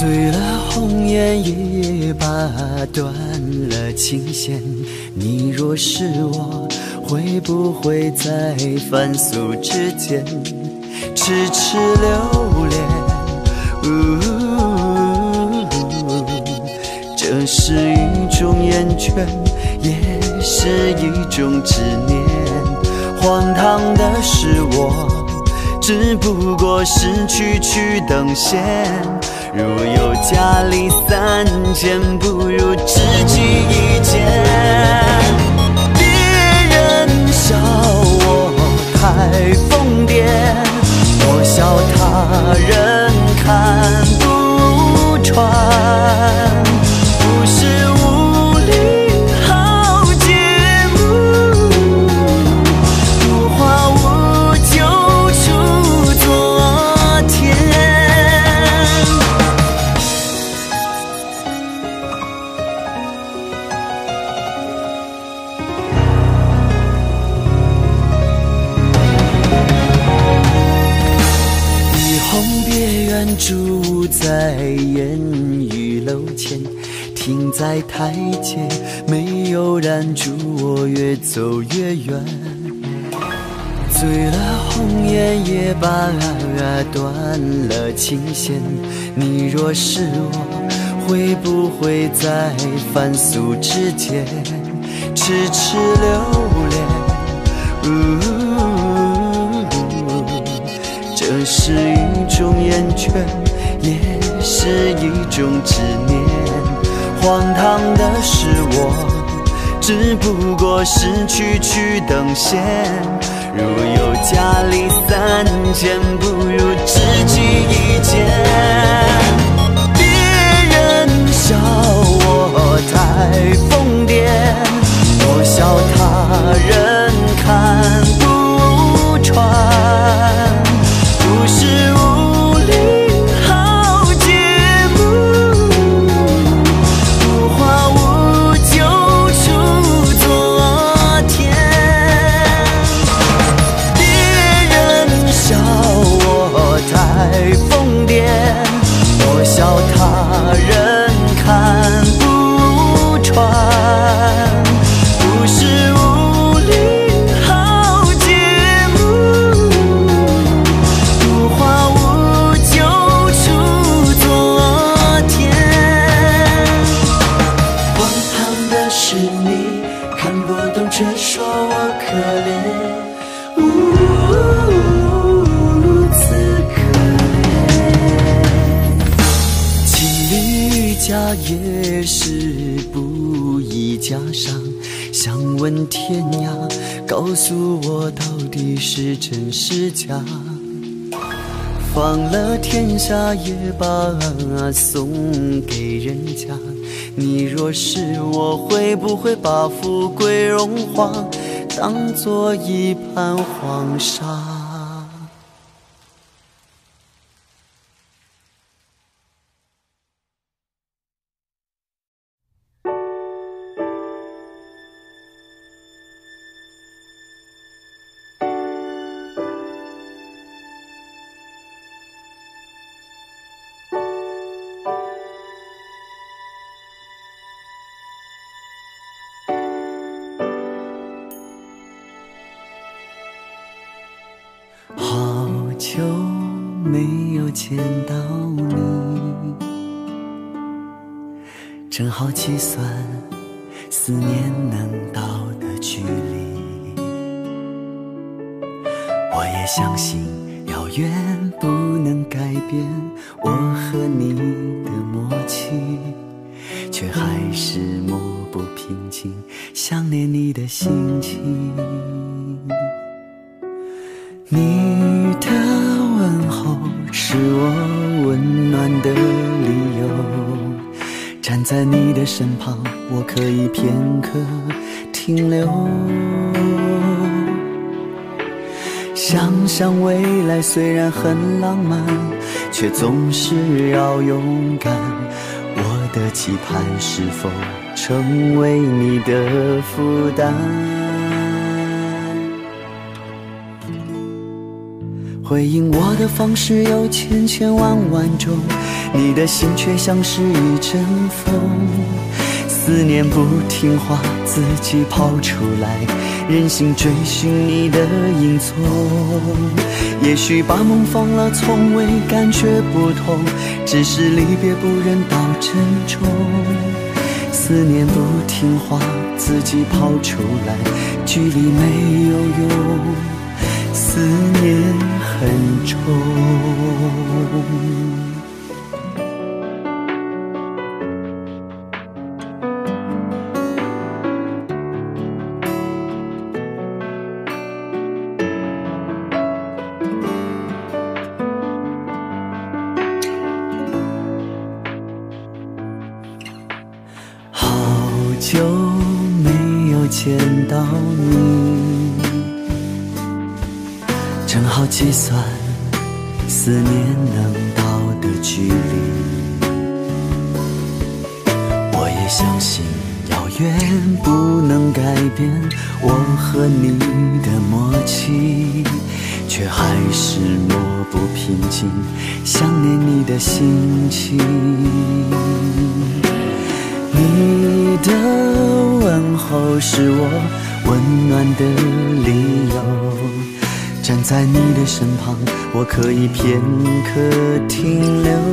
醉了红颜也罢，断了琴弦。你若是我，会不会在凡俗之间痴痴留恋？这是一种厌倦，也是一种执念。荒唐的是我，只不过是区区等闲。如有家里三件，不如知己一件。别人笑我太疯癫，我笑他人看不穿。不是无理好节目，无话无酒出昨天。以后别远住在烟雨楼前，停在台阶，没有拦住我，越走越远。醉了红颜也罢，断了琴弦。你若是我，会不会在凡俗之间痴痴留恋？这是一种厌倦，也是一种执念。荒唐的是我，只不过是区区等闲。如有家里三件，不如知己一件。别人笑我太疯癫，我笑他人看不穿。不是无理好节目，无话无酒出昨天。别人笑我太疯癫，我笑他人看不穿。不是无理好节目，无话无酒出昨天。荒唐的是你看不懂，却说我可怜。如此可怜。情侣家也是不易加上，想问天涯，告诉我到底是真是假。放了天下也罢，送给人家。你若是我，会不会把富贵荣华当作一盘黄沙？好久没有见到你，正好计算思念能到的距离。我也相信遥远不能改变我和你的默契，却还是抹不平静想念你的心情。你的问候是我温暖的理由，站在你的身旁，我可以片刻停留。想想未来虽然很浪漫，却总是要勇敢。我的期盼是否成为你的负担？ 回应我的方式有千千万万种，你的心却像是一阵风。思念不听话，自己跑出来，任性追寻你的影踪。也许把梦放了，从未感觉不同，只是离别不忍到珍重。思念不听话，自己跑出来，距离没有用，思念很重。好久没有见到你，正好计算思念能到的距离。我也相信遥远不能改变我和你的默契，却还是抹不平静想念你的心情。你的问候是我温暖的理由，站在你的身旁，我可以片刻停留。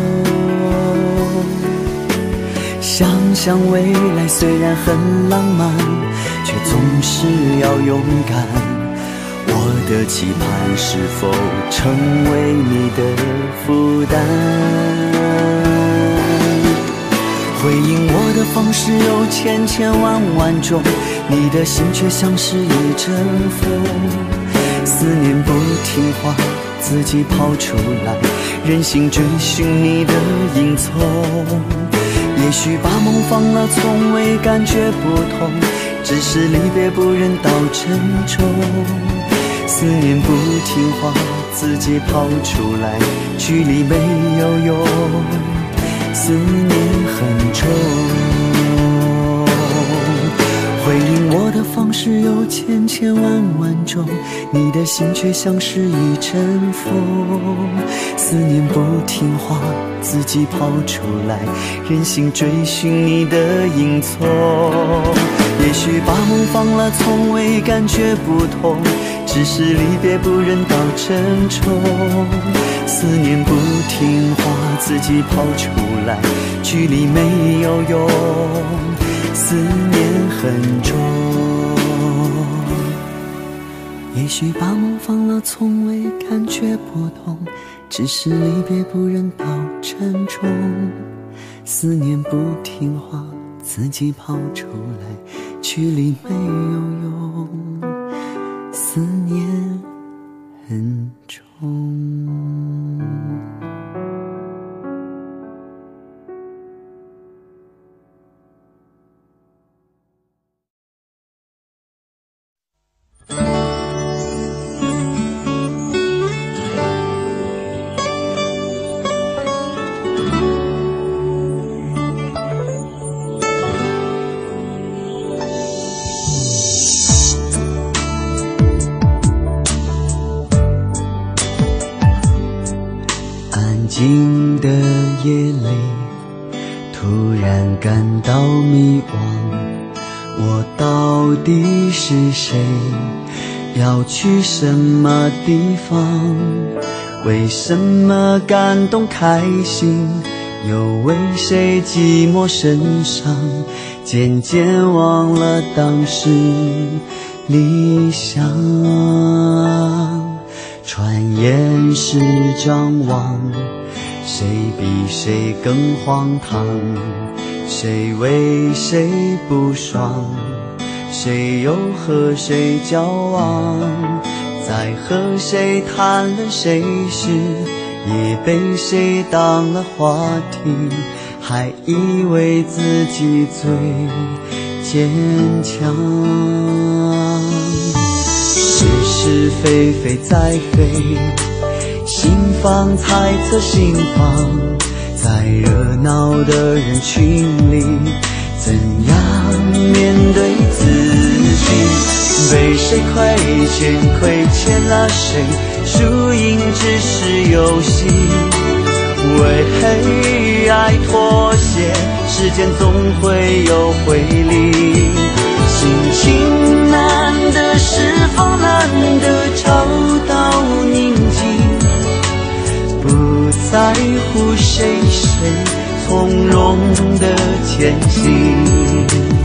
想想未来虽然很浪漫，却总是要勇敢。我的期盼是否成为你的负担？回应我的方式有千千万万种，你的心却像是一阵风。思念不听话，自己跑出来，任性追寻你的影踪。也许把梦放了，从未感觉不同，只是离别不忍到珍重。思念不听话，自己跑出来，距离没有用，思念很重。回应我的方式有千千万万种，你的心却像是一阵风。思念不听话，自己跑出来，任性追寻你的影踪。也许把梦放了，从未感觉不同，只是离别不忍到珍重。思念不听话，自己跑出来，距离没有用，思念很重。也许把梦放了，从未感觉不同，只是离别不忍到珍重。思念不听话，自己跑出来，距离没有用，思念很重。安静的夜里，突然感到迷惘，我到底是谁？要去什么地方？为什么感动开心，又为谁寂寞神伤？渐渐忘了当时理想，转眼是张望，谁比谁更荒唐？谁为谁不爽？谁又和谁交往？在和谁谈论谁时，也被谁当了话题，还以为自己最坚强。是是非非在飞，心房猜测心房，在热闹的人群里，怎样面对自己？被谁亏欠，亏欠了谁？ 输赢只是游戏，为黑爱妥协，时间总会有回礼。心情难得释放，难得找到宁静，不在乎谁从容的前行。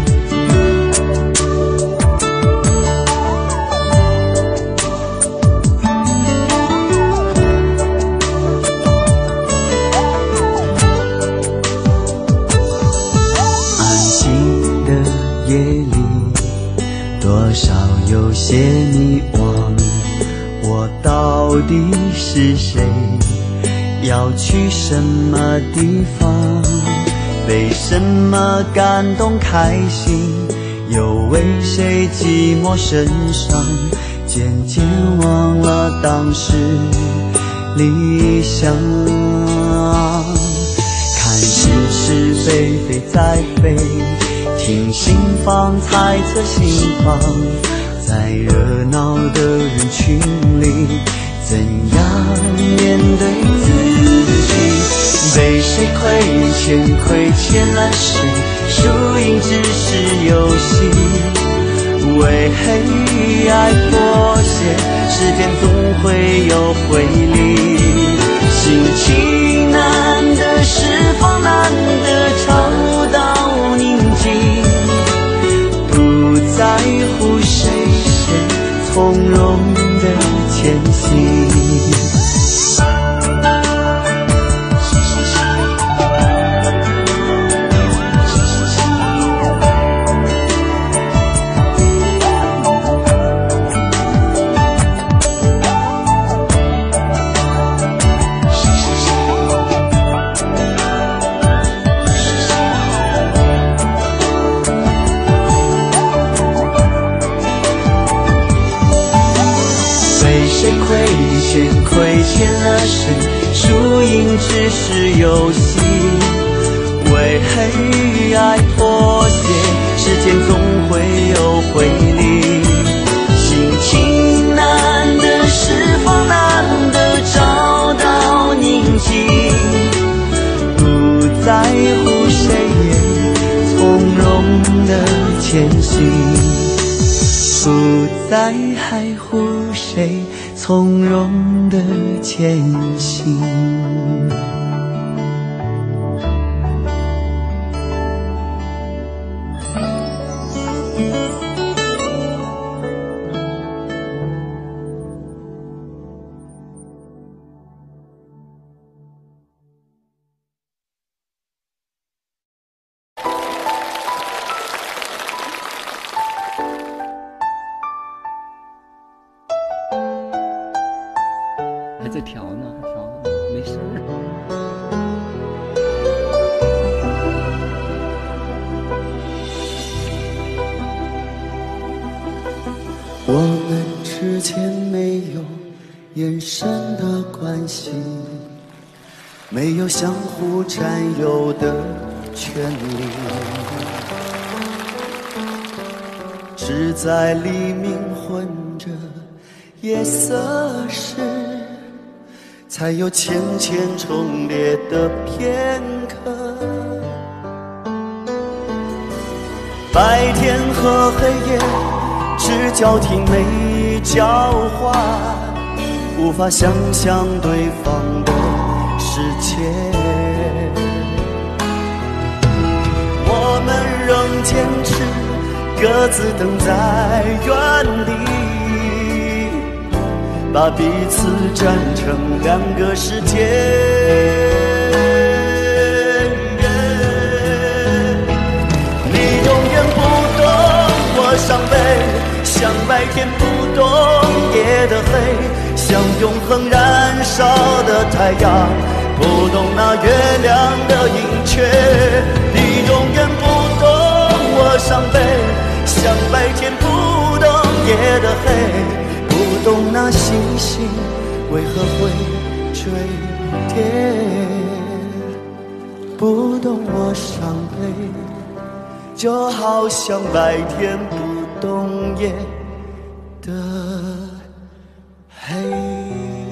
夜里多少有些迷惘，我到底是谁？要去什么地方？被什么感动开心？又为谁寂寞神伤？渐渐忘了当时理想，看是是非非在飞，听心房猜测心房，在热闹的人群里怎样面对自己？被谁亏欠了谁？输赢只是游戏，为黑爱妥协，时间总会有回礼。心情难得释放，难得找到宁静，不在乎谁从容的前行。亏欠了谁？输赢只是游戏，为黑爱妥协，时间总会有回礼。心情难得释放，难得找到宁静，不在乎谁从容的前行，不再在乎谁从容的前行。 还在调呢，没事儿。 我们之间没有眼神的关系，没有相互占有的权利，只在黎明混着夜色时，才有浅浅重叠的片刻。白天和黑夜只交替没交换，无法想象对方的世界。我们仍坚持各自等在原地，把彼此站成两个世界。你永远不懂我伤悲，像白天不懂夜的黑，像永恒燃烧的太阳，不懂那月亮的盈缺。你永远不懂我伤悲，像白天不懂夜的黑，不懂那星星为何会坠跌，不懂我伤悲，就好像白天不懂夜的黑。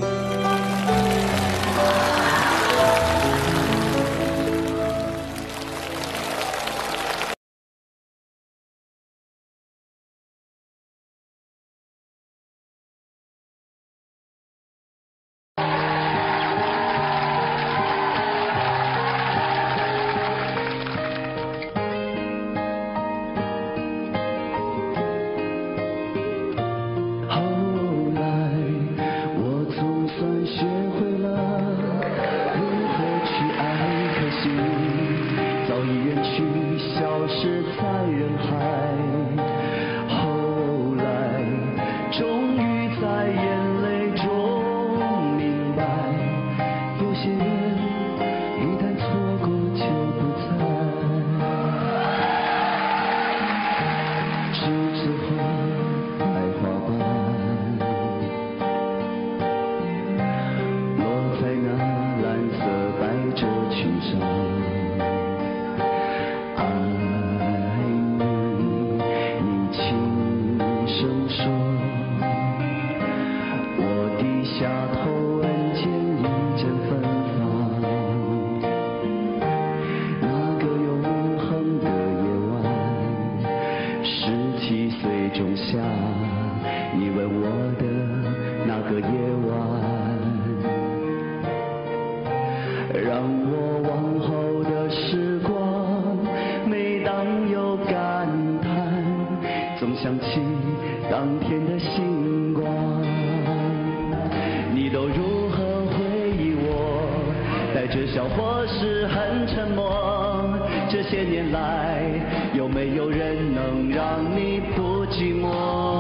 这些年来，有没有人能让你不寂寞？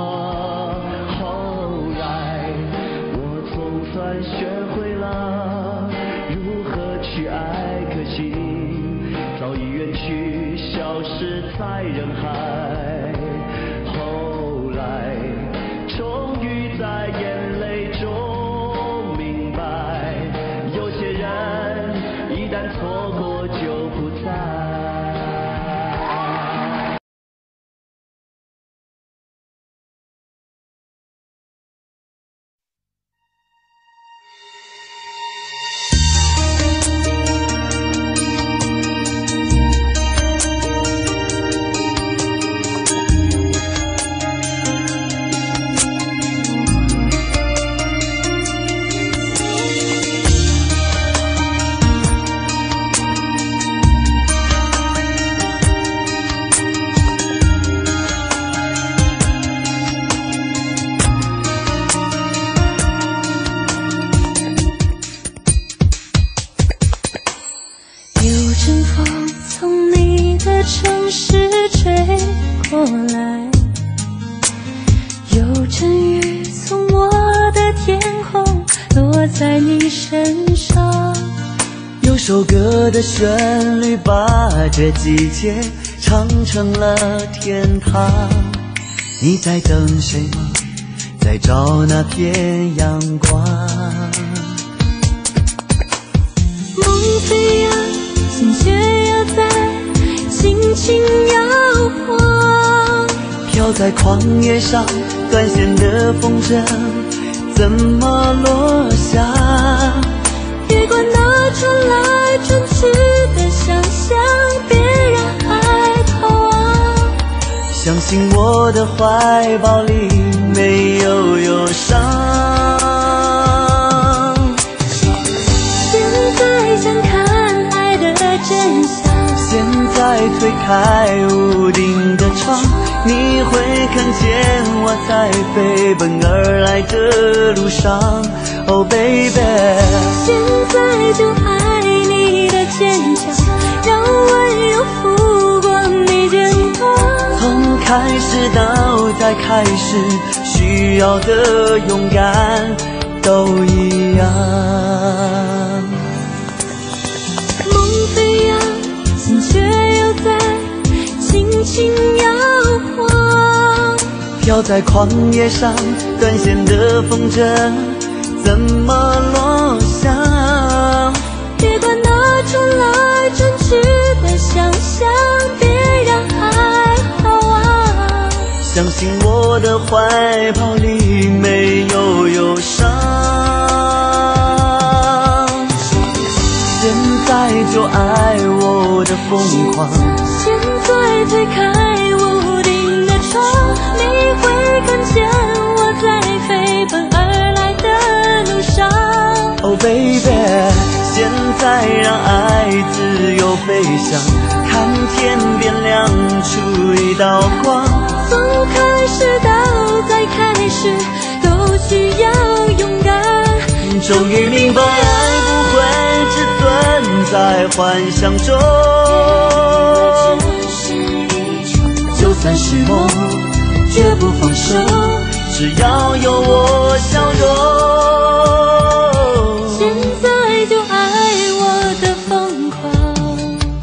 后来，我总算学会了如何去爱，可惜早已远去，消失在人海。后来，终于在眼泪中明白，有些人一旦错过就不再。 城市吹过来，有阵雨从我的天空落在你身上。 有首歌的旋律把这季节唱成了天堂。你在等谁吗？在找那片阳光。 梦飞呀，心却要在轻轻摇晃， 飘在旷野上，断线的风筝怎么落下？ 别管那转来转去的想象，别让爱逃亡。 相信我的怀抱里没有忧伤。 现在想看爱的真相， 现在推开屋顶的窗，你会看见我在飞奔而来的路上。Oh baby， 现在就爱你的坚强，让温柔拂过你肩膀。 从开始到再开始，需要的勇敢都一样。 梦飞呀，心却又在轻轻摇晃， 飘在旷野上，断线的风筝怎么落下？ 别管那转来转去的想象，别让爱逃亡。 相信我的怀抱里没有忧伤。现在就爱我的疯狂， 现在推开屋顶的窗，你会看见我在飞奔而来的路上。 Oh baby， 现在让爱自由飞翔，看天边亮出一道光。 从开始到再开始，都需要勇敢。 终于明白，爱不会只存在幻想中，就算是梦，绝不放手，只要有我笑容。 现在就爱我的疯狂，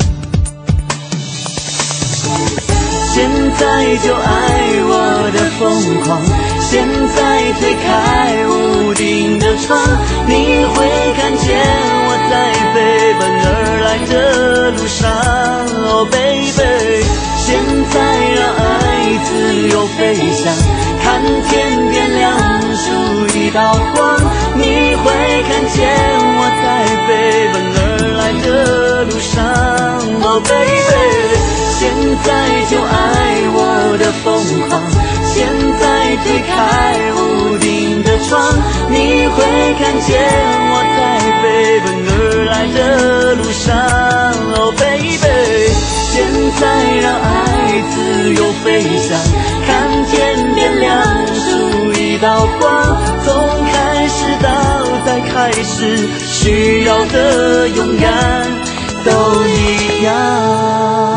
现在就爱我的疯狂，现在推开屋顶的窗，你会看见我在飞奔而来的路上。Oh baby， 现在让爱自由飞翔，看天边亮出一道光，你会看见我在飞奔而来的路上。Oh baby， 现在就爱我的疯狂，现在推开屋顶的窗，你会看见我在飞奔而来的路上。Oh baby， 现在让爱自由飞翔，看天边亮出一道光。从开始到再开始，需要的勇敢都一样。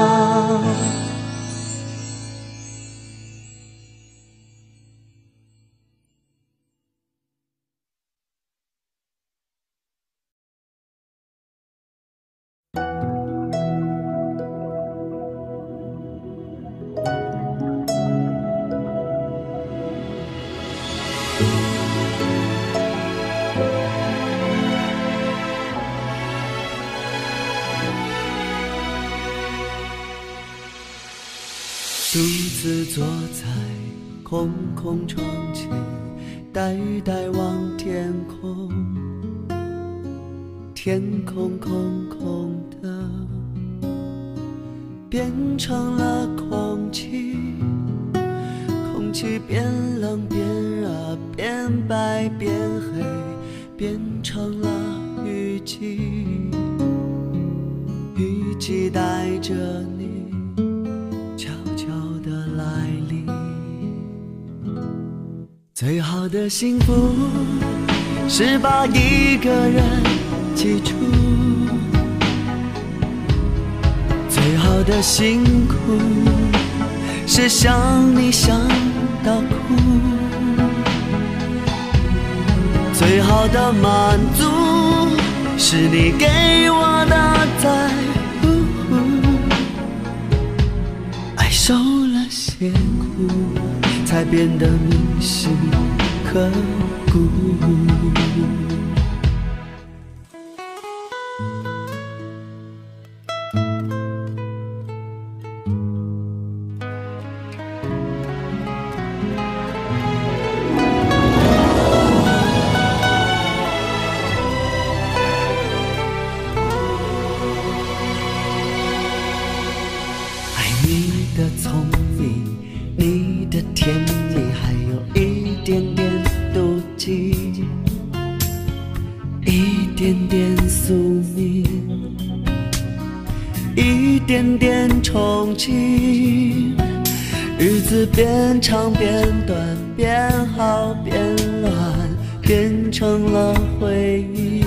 独自坐在空空窗前，呆呆望天空，天空空空的，变成了空气，空气变冷变热，变白变黑，变成了雨季，雨季带着你悄悄地来临。最好的幸福是把一个人记住，最好的辛苦是想你想到哭，最好的满足是你给我的在乎，爱受了些苦才变得铭心刻骨。你的聪明，你的甜蜜，还有一点点妒忌，一点点宿命，一点点憧憬。日子变长变短，变好变乱，变成了回忆，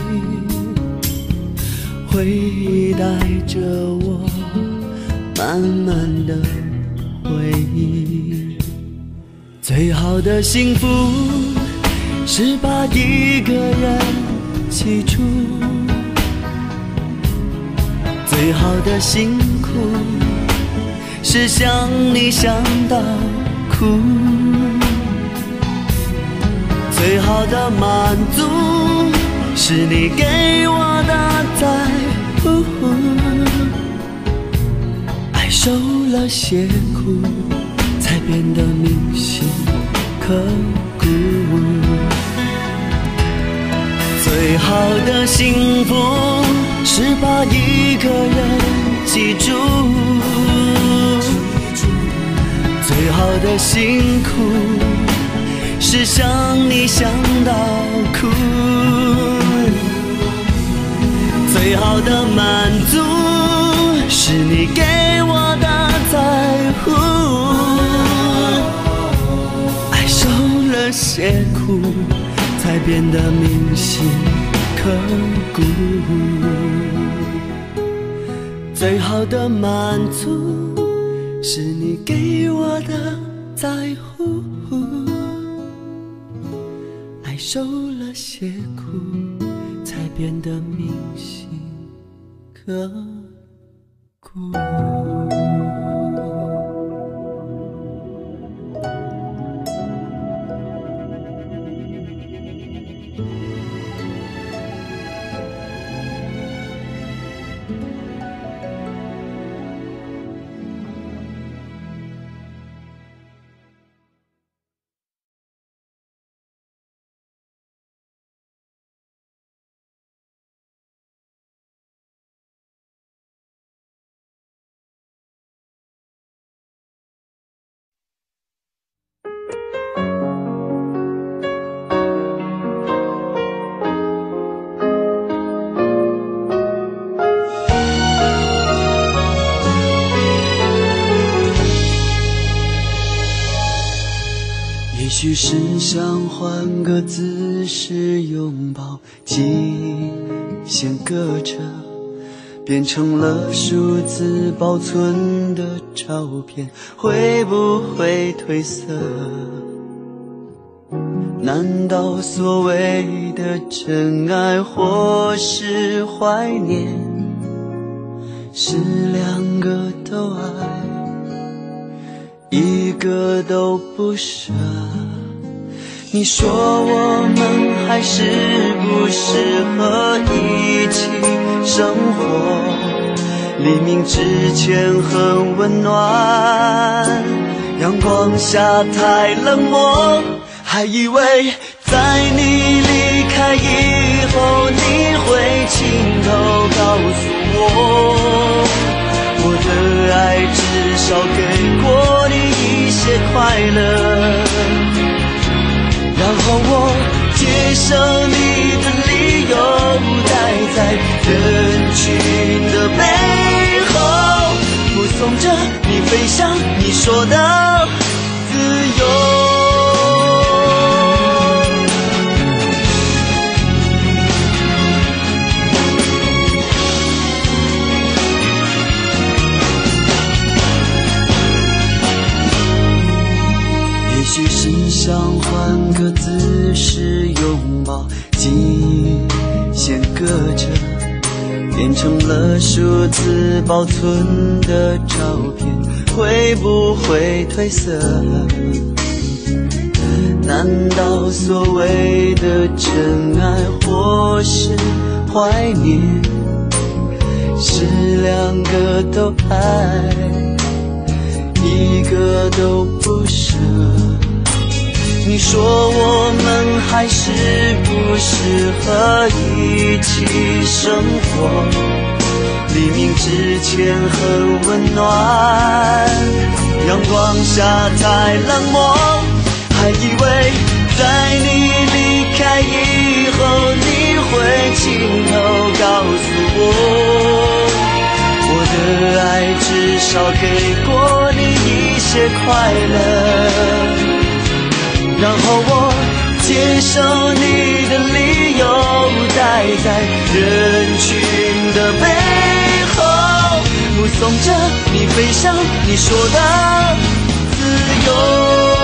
回忆带着我慢慢的回忆。最好的幸福是把一个人记住，最好的辛苦是想你想到哭，最好的满足是你给我的在乎，受了些苦才变得铭心刻骨，最好的幸福是把一个人记住，最好的辛苦是想你想到哭，最好的满足是你给我的在乎，爱受了些苦才变得铭心刻骨，最好的满足是你给我的在乎，爱受了些苦才变得铭心刻骨。也许是想换个姿势拥抱，极限隔着，变成了数字保存的照片，会不会褪色？难道所谓的真爱或是怀念，是两个都爱，一个都不舍？你说我们还是不适合一起生活， 黎明之前很温暖，阳光下太冷漠，还以为在你离开以后，你会亲口告诉我，我的爱至少给过你一些快乐，然后我接受你的理由，待在人群的背后，目送着你飞向你说的自由。也许是想换个姿势拥抱，记忆先搁着，变成了数字保存的照片，会不会褪色？难道所谓的真爱或是怀念，是两个都爱，一个都不舍？你说我们还是不适合一起生活，黎明之前很温暖，阳光下太冷漠，还以为在你离开以后，你会亲口告诉我，我的爱至少给过你一些快乐，然后我接受你的理由，待在人群的背后，目送着你飞向你说的自由。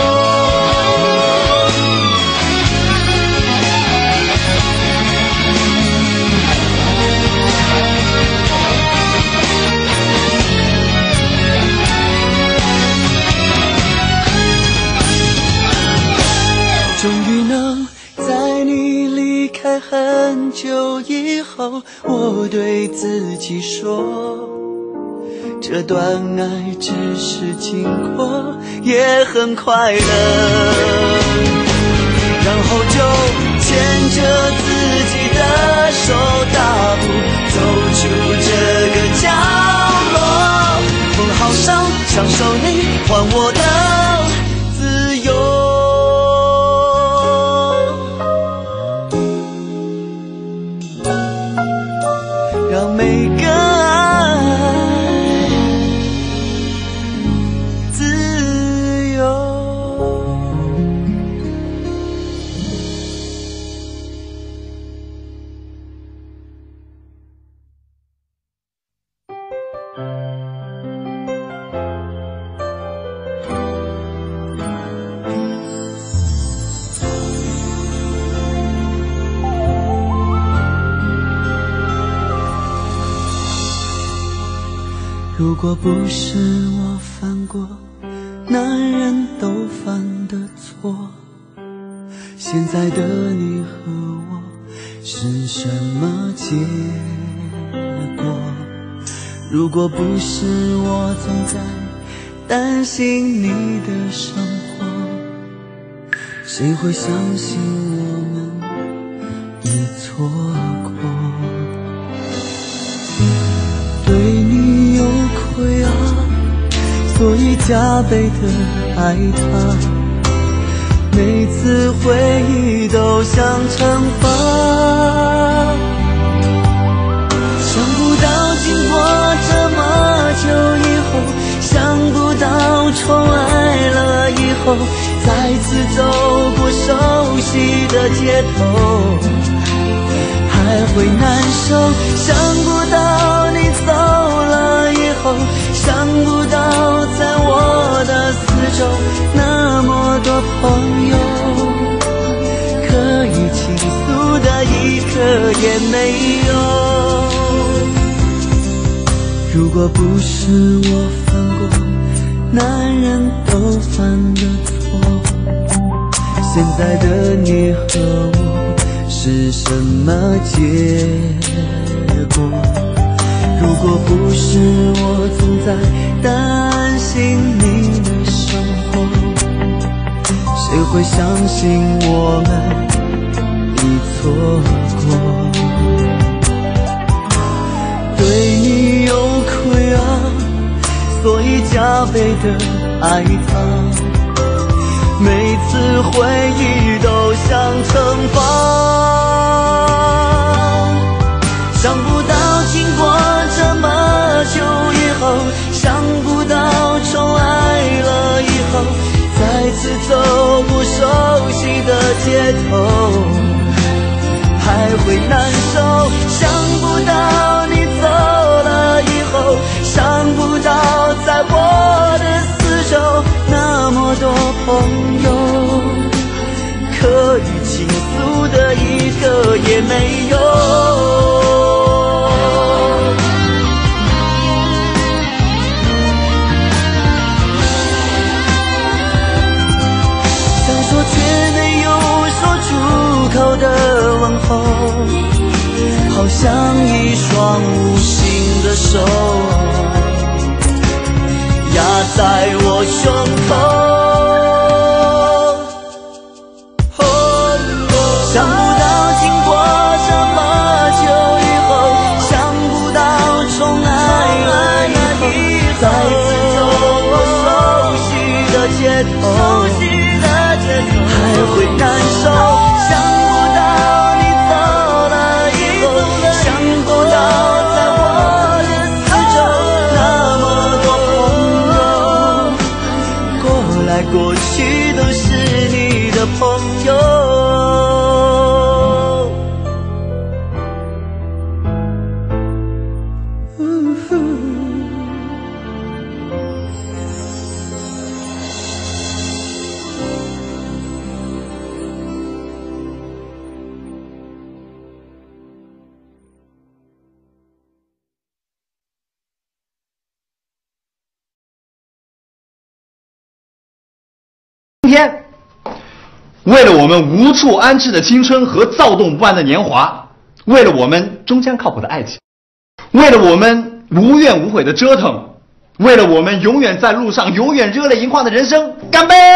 终于能在你离开很久以后，我对自己说，这段爱只是经过，也很快乐，然后就牵着自己的手，大步走出这个角落，风好伤，享受你还我的自由。让每个爱自由。如果不是我犯过男人都犯的错，现在的你和我是什么结果？如果不是我总在担心你的生活，谁会相信我们已错过？对你有亏啊，所以加倍的爱他，每次回忆都像惩罚。想不到经过这么久以后，想不到重来了以后，再次走过熟悉的街头，还会难受。想不到你走了以后，想不到在我的四周那么多朋友，可以倾诉的一个也没有。如果不是我犯过男人都犯的错，现在的你和我是什么结果？如果不是是我总在担心你的生活，谁会相信我们已错过？对你有愧啊，所以加倍的爱他。每次回忆都像惩罚，想不到经过这么久以后，想不到重爱了以后，再次走过熟悉的街头，还会难受。想不到你走了以后，想不到在我的四周那么多朋友，可以倾诉的一个也没有。想说却没有说出口的问候，好像一双无形的手压在我胸口。想不到经过这么久以后，想不到重爱了以后，再次走过熟悉的街头，还会难受。想不到你走了以后，想不到在我的四周那么多朋友，过来过去都是你的朋友。 今天，为了我们无处安置的青春和躁动不安的年华，为了我们终将靠谱的爱情，为了我们无怨无悔的折腾，为了我们永远在路上、永远热泪盈眶的人生，干杯！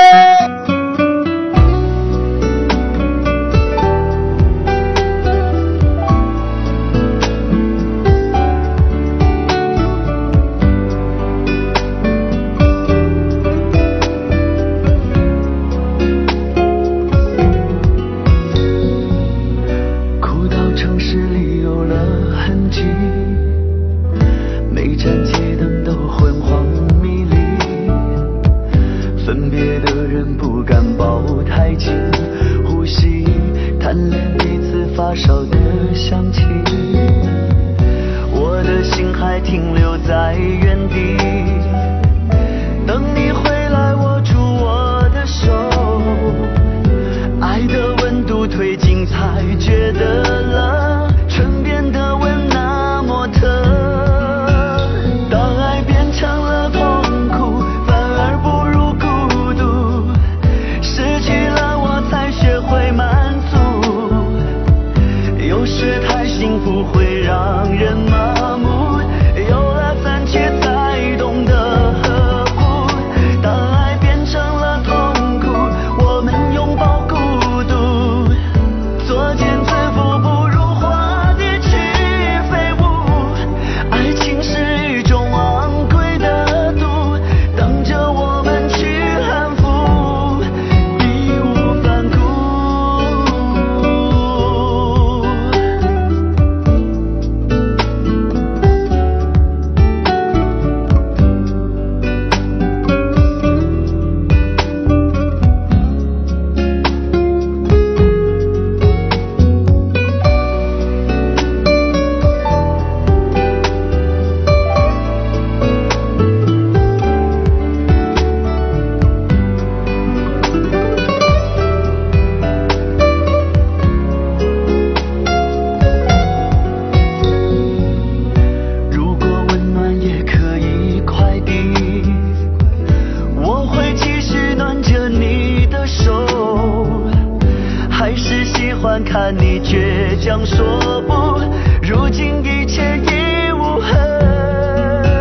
看你倔强说不，如今一切已无痕。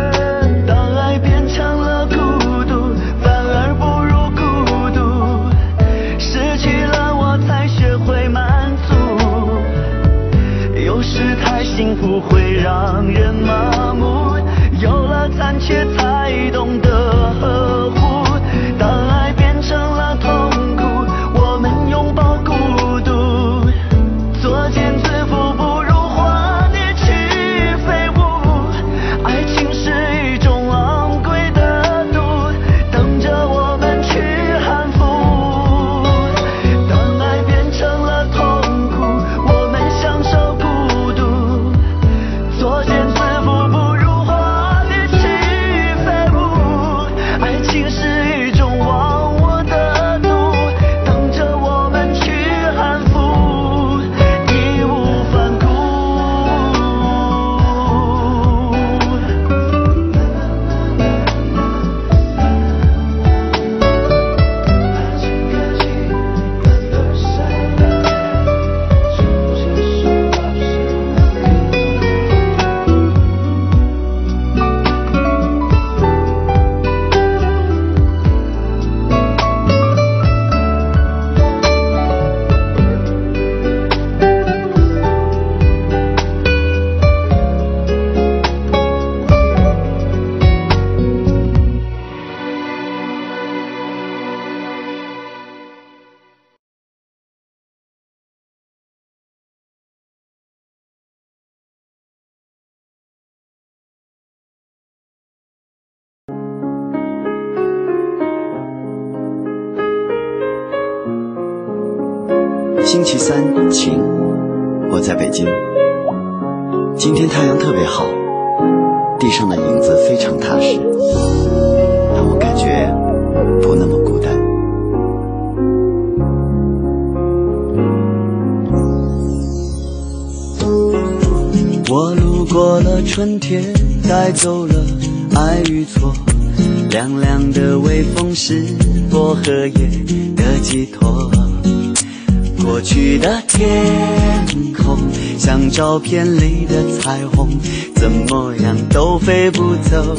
星期三晴，我在北京。今天太阳特别好，地上的影子非常踏实，让我感觉不那么孤单。 我路过了春天，带走了爱与错，凉凉的微风是薄荷叶的寄托。过去的天空像照片里的彩虹，怎么样都飞不走。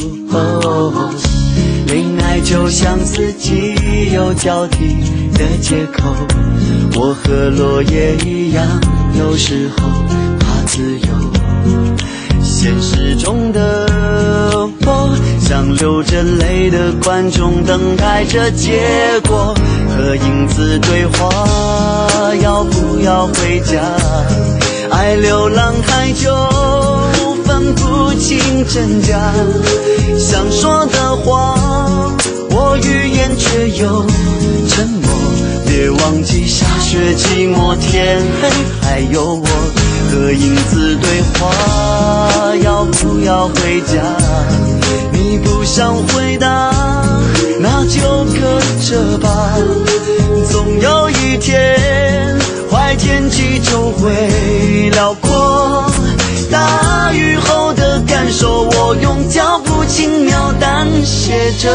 恋爱就像四季有交替的借口，我和落叶一样，有时候怕自由。现实中的我像流着泪的观众，等待着结果，和影子对话，要不要回家？爱流浪太久，分不清真假，想说的话我语言却又沉默。别忘记下雪寂寞天黑，还有我和影子对话，要不要回家？你不想回答，那就搁着吧。总有一天，坏天气就会辽阔。大雨后的感受，我用脚步轻描淡写着。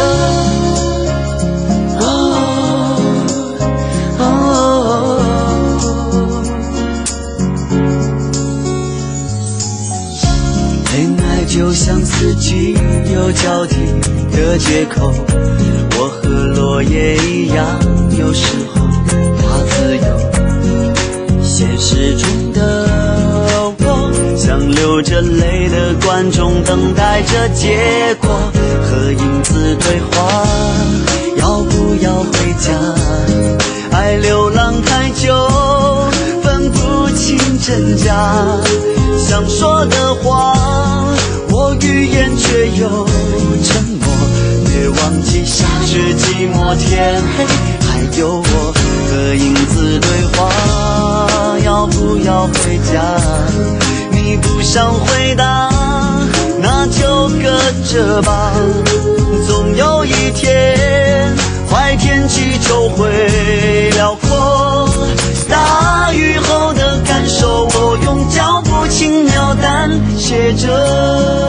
就像四季有交替的借口，我和落叶一样，有时候怕自由。现实中的我像流着泪的观众，等待着结果，和影子对话，要不要回家？爱流浪太久，分不清真假，想说的话我语言却又沉默。别忘记下雪寂寞天黑，还有我和影子对话，要不要回家？你不想回答，那就搁着吧。总有一天，坏天气就会辽阔。大雨后的感受，我用脚步轻描淡写着。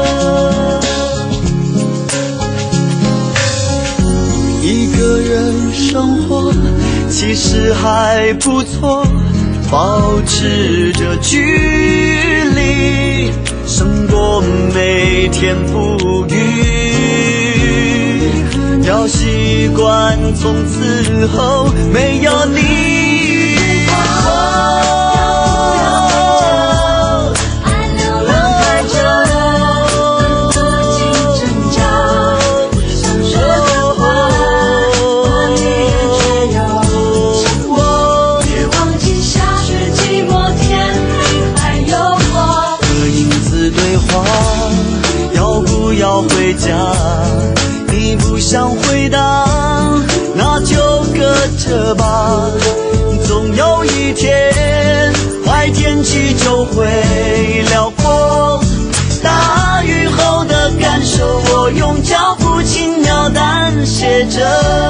一个人生活其实还不错，保持着距离，胜过每天不语。要习惯从此后没有你。回家，你不想回答，那就搁着吧。总有一天，坏天气就会辽阔。大雨后的感受，我用脚步轻描淡写着。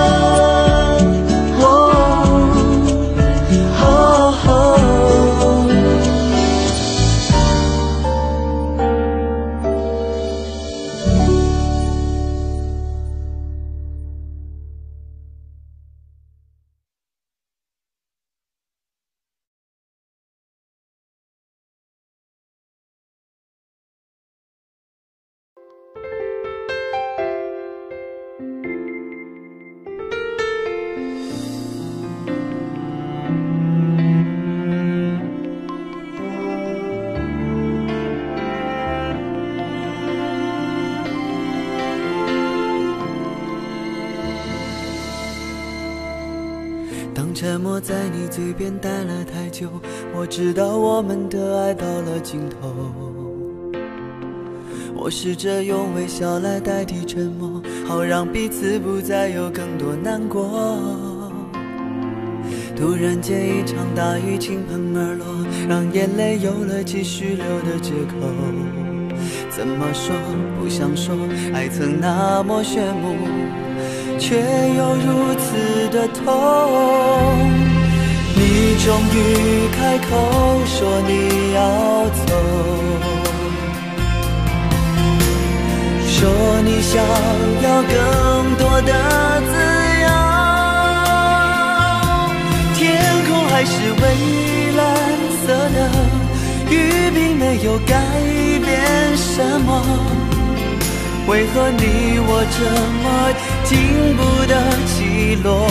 当沉默在你嘴边待了太久，我知道我们的爱到了尽头。我试着用微笑来代替沉默，好让彼此不再有更多难过。 突然间一场大雨倾盆而落，让眼泪有了继续流的借口。怎么说不想说，爱曾那么炫目，却又如此的痛。你终于开口说你要走，说你想要更多的自由，天空还是蔚蓝色的，雨并没有改变什么，为何你我这么经不得起落？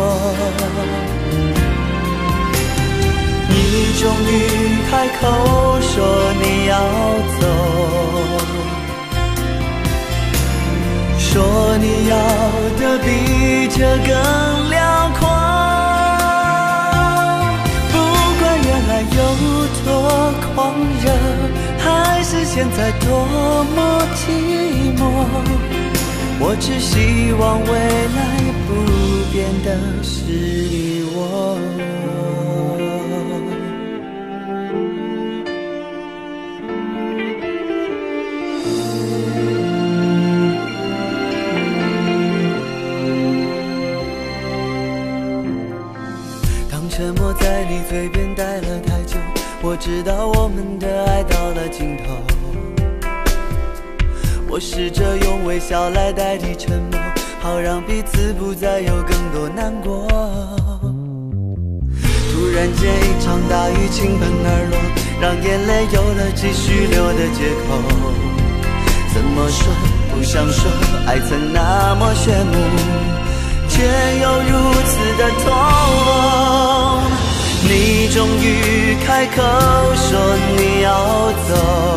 你终于开口说你要走，说你要的比这更辽阔。不管原来有多狂热，还是现在多么寂寞，我只希望未来不变的是你我。沉默在你嘴边待了太久，我知道我们的爱到了尽头。我试着用微笑来代替沉默，好让彼此不再有更多难过。突然间一场大雨倾盆而落，让眼泪有了继续流的借口。怎么说不想说，爱曾那么炫目，却又如此的痛。你终于开口说你要走，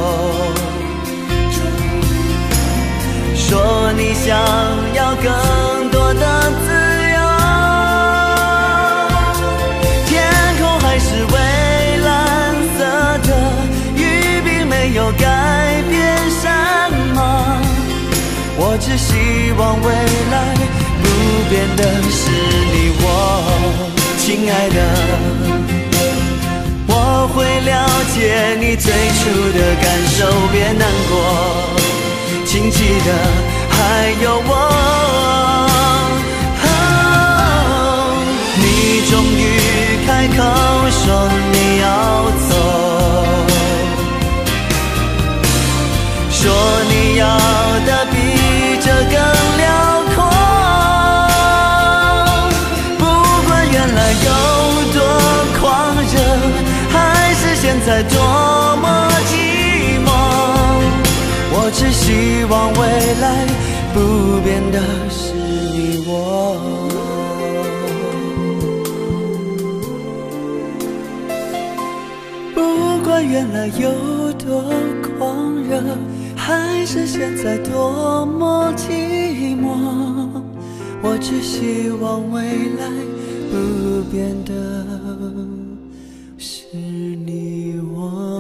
说你想要更多的自由，天空还是蔚蓝色的，雨并没有改变什么，我只希望未来不变的是你我。亲爱的，我会了解你最初的感受，别难过，请记得还有我。你终于开口说你要走，说你要的比这更辽阔。有多狂热，还是现在多么寂寞，我只希望未来不变的是你我。不管原来有多狂热，还是现在多么寂寞，我只希望未来不变的是你我。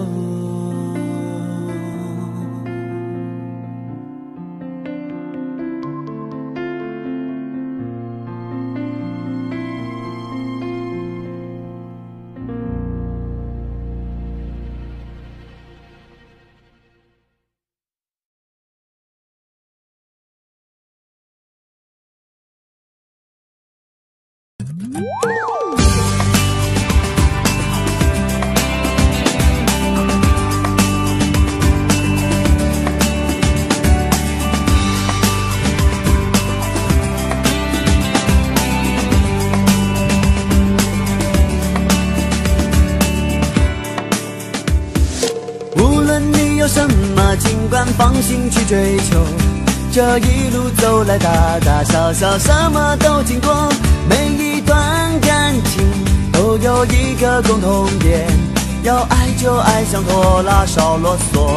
什么尽管放心去追求，这一路走来大大小小什么都经过，每一段感情都有一个共同点，要爱就爱，像拖拉少啰嗦。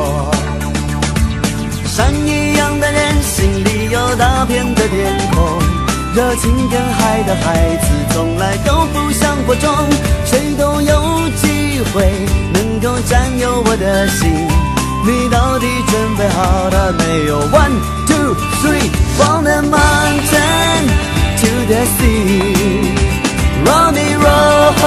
山一样的人心里有大片的天空，热情跟海的孩子从来都不想播种，谁都有机会能够占有我的心，你到底准备好了没有 ？One, two, three, from the mountain to the sea, roll me roll,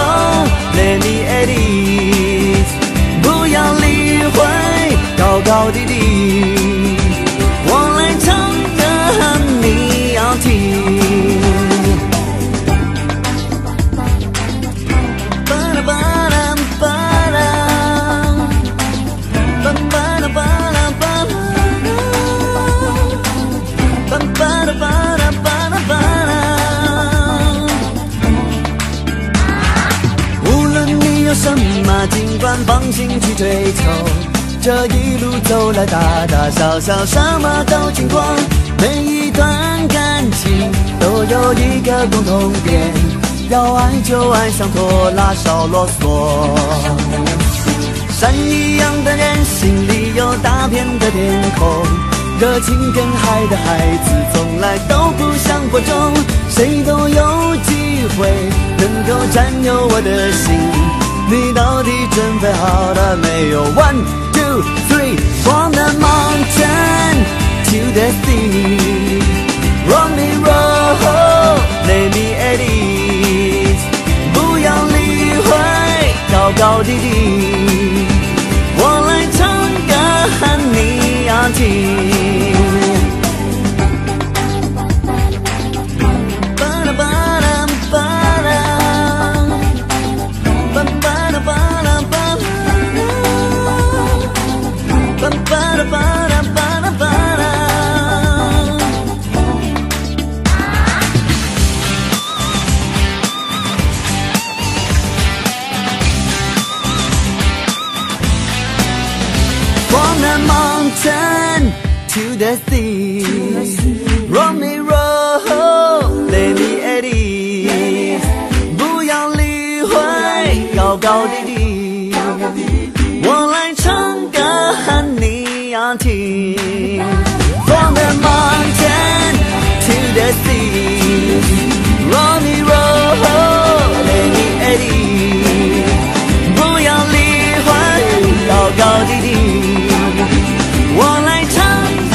那尽管放心去追求。这一路走来，大大小小什么都经过，每一段感情都有一个共同点，要爱就爱，想拖拉少啰嗦。山一样的人心里有大片的天空，热情跟海的孩子从来都不想播种，谁都有机会能够占有我的心。你到底准备好了没有 ？One, two, three, from the mountain to the sea, roll me roll, let me at ease， 不要理会高高低低，我来唱歌和你要听。To the sea, roll me roll, let me at ease， 不要理会高高低低，我来唱歌和你要听。From the mountain to the sea, roll me roll, let me at ease， 不要理会高高低低，我来唱。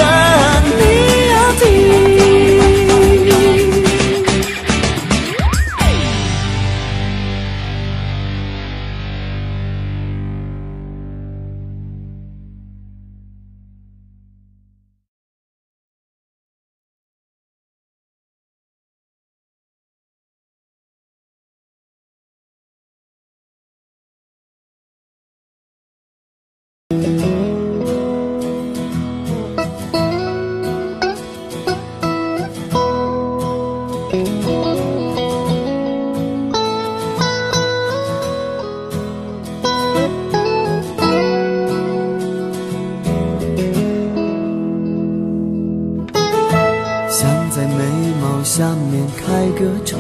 下面开个窗，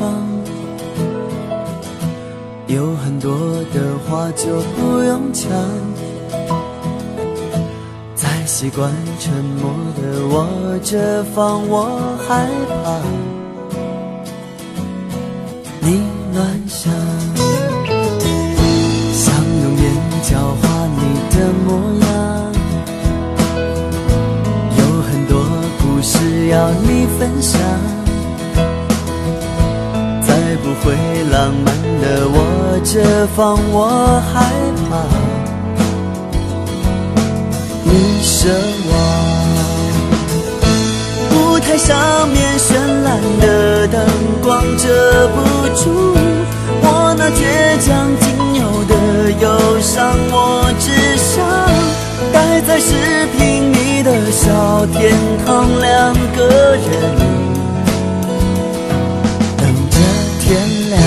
有很多的话就不用讲，再习惯沉默的握着放，我害怕你乱想，想用眼角画你的模样，有很多故事要你分享，不会浪漫的握着放，我害怕你奢望。舞台上面绚烂的灯光遮不住我那倔强仅有的忧伤，我只想待在10平米的小天堂，2个人天亮。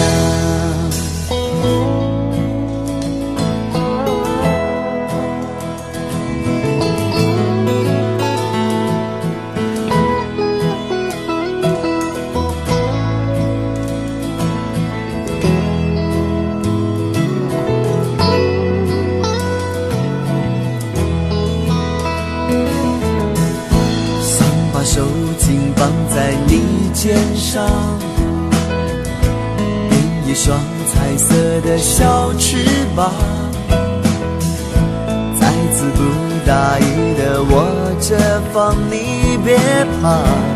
想把手紧绑在你肩上，一双彩色的小翅膀，再次不大意的握着放，你别怕，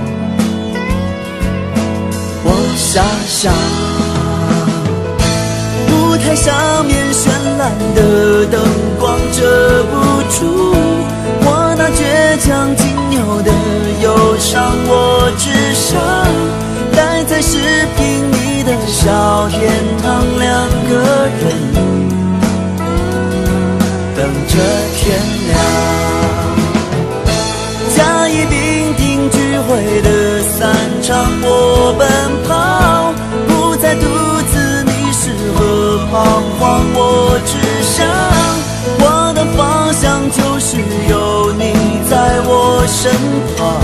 我傻傻。舞台上面绚烂的灯光遮不住我那倔强仅有的忧伤，我只想待在10平米的小天堂，2个人等着天亮。甲乙丙丁聚会的散场，我奔跑，不再独自迷失和彷徨，我只想身旁，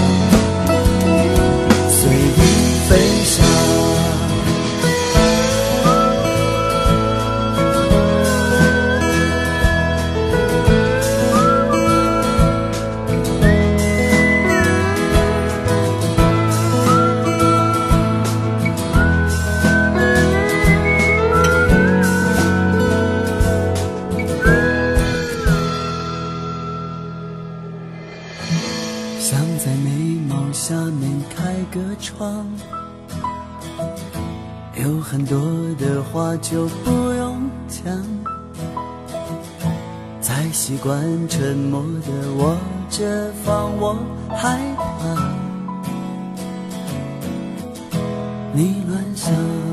随意飞翔。想在眉毛下面开个窗，有很多的话就不用讲，再习惯沉默的我这方，我害怕你乱想。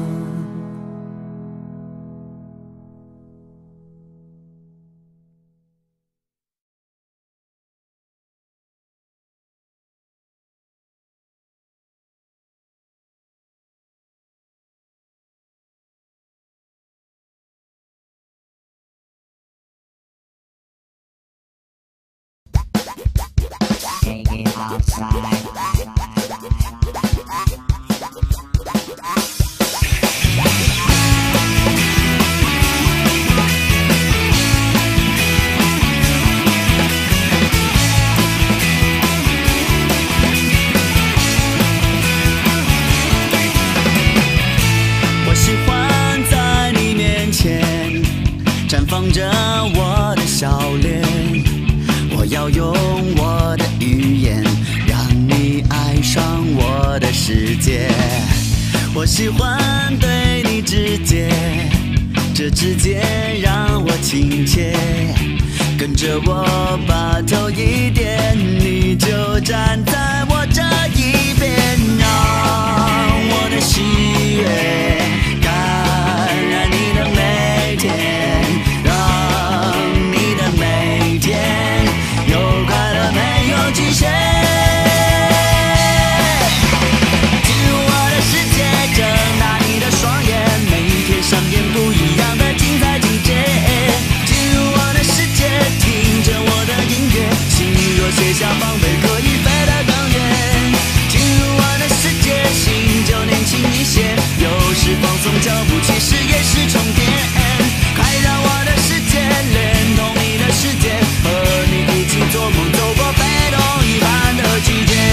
我喜欢在你面前绽放着我的笑脸，我要用我的语言让你爱上我的世界。我喜欢对你直接，这直接让我亲切，跟着我把头一点，你就站在我这一边，让我的喜悦感染你的每天，让你的每天有快乐没有极限。进入我的世界，睁大你的双眼，每天上演不一样的精彩情节。进入我的世界，听着我的音乐，心若卸下防备，可以飞得更远。进入我的世界，心就年轻一些，有时放松脚步，其实也是充电。快让我的世界连同你的世界，和你一起做梦，走过非同一般的季节。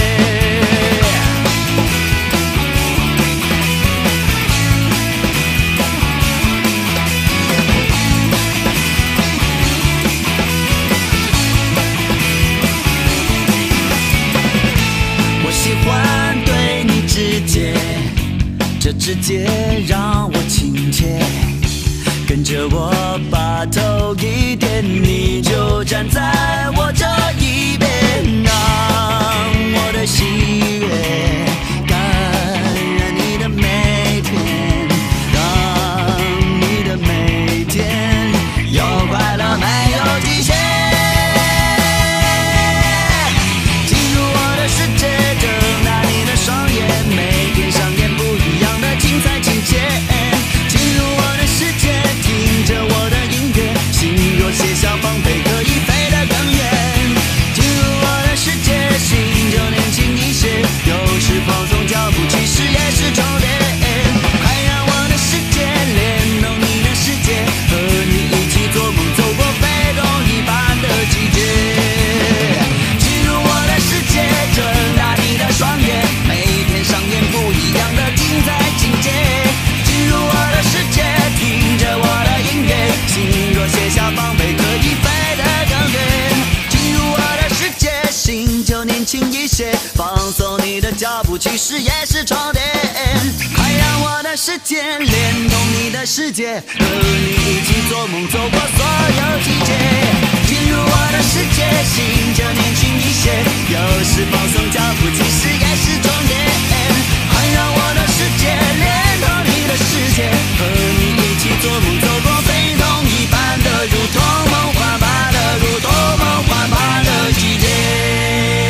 我喜欢对你直接，这直接让我亲切，跟着我把头一点，你就站在我这一边，让我的喜悦感染你的每天，让你的每天有快乐没有极限。进入我的世界，睁大你的双眼，每天上演不一样的精彩情节。进入我的世界，听着我的音乐，心若卸下防备，可以飞得更远。进入我的世界，心就年轻一些，有时放松脚步，其实也是充电。快让我的世界连同你的世界，和你一起做梦，走过非同一般的季节。进入我的世界，睁大你的双眼，每天上演不一样的精彩情节。进入我的世界，听着我的音乐，心若卸下防备，可以飞得更远。进入我的世界，心就年轻一些，放松你的脚步，其实也是充电。快让我的世界连同你的世界，和你一起做梦，走过所有季节。进入我的世界，心就年轻一些，有时放松脚步，其实也是充电。快让我的世界连同你的世界，和你一起做梦，走过非同一般的，如同梦幻般的，如同梦幻般的季节。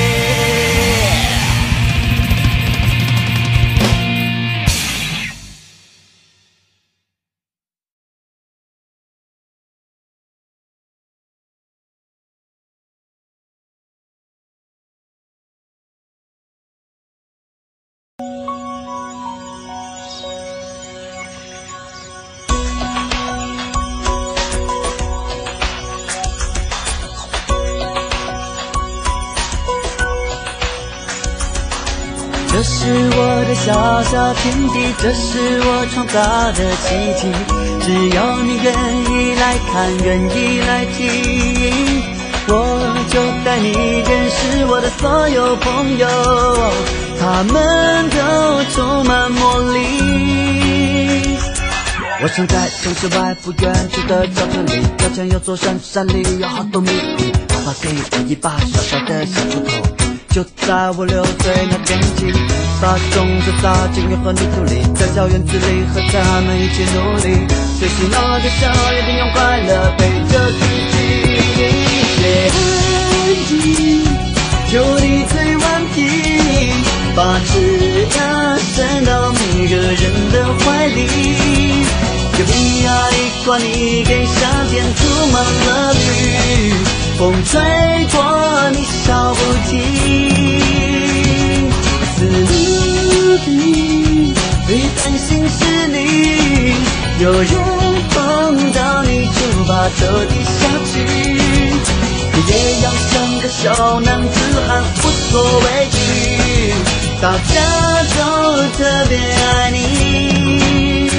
这是我的小小天地，这是我创造的奇迹。只要你愿意来看，愿意来听，我就带你认识我的所有朋友，他们都充满魔力。我生在城市外不远处的小村里，脚前有座山，山里有好多秘密。爸爸给我一把小小的小锄头，就在我6岁那天起，把种子撒进有和泥土里，在小园子里和他们一起努力。随时闹的笑，一定用快乐陪着自己。Andy， 有你最顽皮，把枝桠伸到每个人的怀里。隔壁阿姨夸你给夏天涂满了绿，风吹过你笑不停。斯努比，最担心是你，有人碰到你就把头低下去。你也要像个小男子汉，无所畏惧，大家都特别爱你。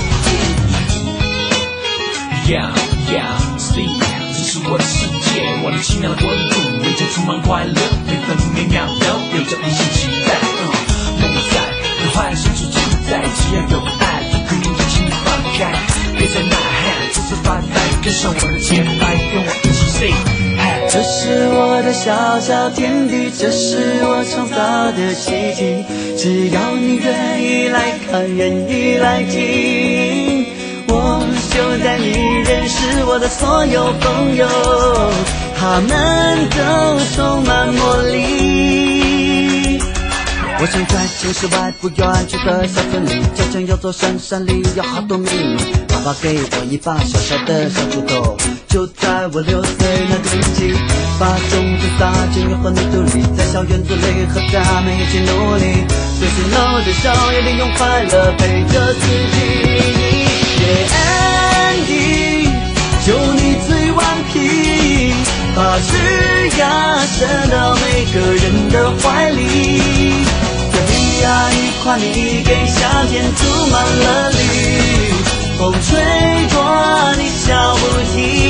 Yeah, see， 这是我的世界，我的奇妙的国度，每天充满快乐，每分每秒都有着一些期待。梦在，和坏人处自在，只要有爱，就可以尽情放开，别再呐喊，只是发呆，跟上我的节拍，跟我一起 say。 这是我的小小天地，这是我创造的奇迹。只要你愿意来看，愿意来听，我就带你认识我的所有朋友，他们都充满魔力。我生在城市外不远处的小村里，脚前有座山，山里有好多秘密。爸爸给我一把小小的小锄头，就在我6岁那天起，把种子撒进有和泥土里，在小园子里和他们一起努力。随时闹着笑，也利用快乐陪着自己。Andy， 就你最顽皮，把枝桠伸到每个人的怀里。隔壁阿姨夸你给夏天涂满了绿，风吹过你笑不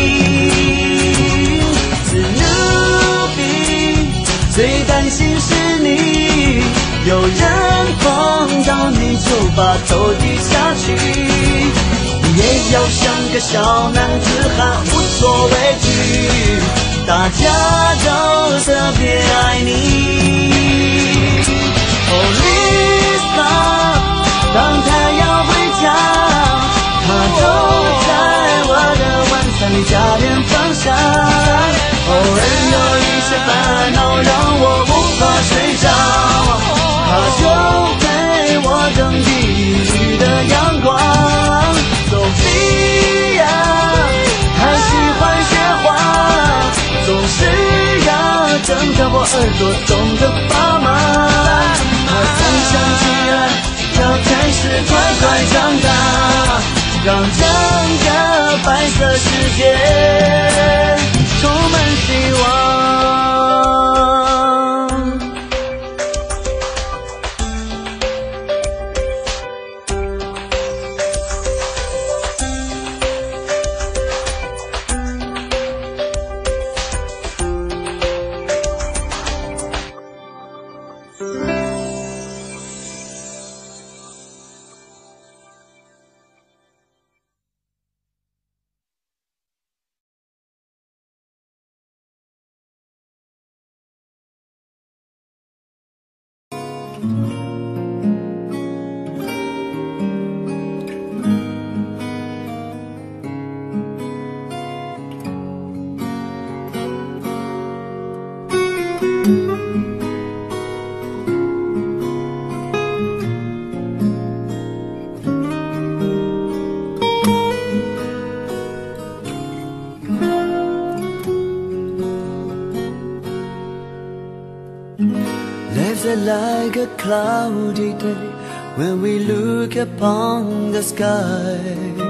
停。斯努比，最担心是你，有人碰到你就把头低下去。你也要像个小男子汉，无所畏惧，大家都特别爱你。Lisa， 当太阳回家，它都在我的晚餐里加点芳香。偶尔有一些烦恼让我无法睡着，它就陪我等地狱的阳光。Sophia， 她喜欢雪花，总是要等着我耳朵中的爸妈。他总想起来要开始快快长大，让整个白色世界充满希望。Like a cloudy day when we look upon the sky，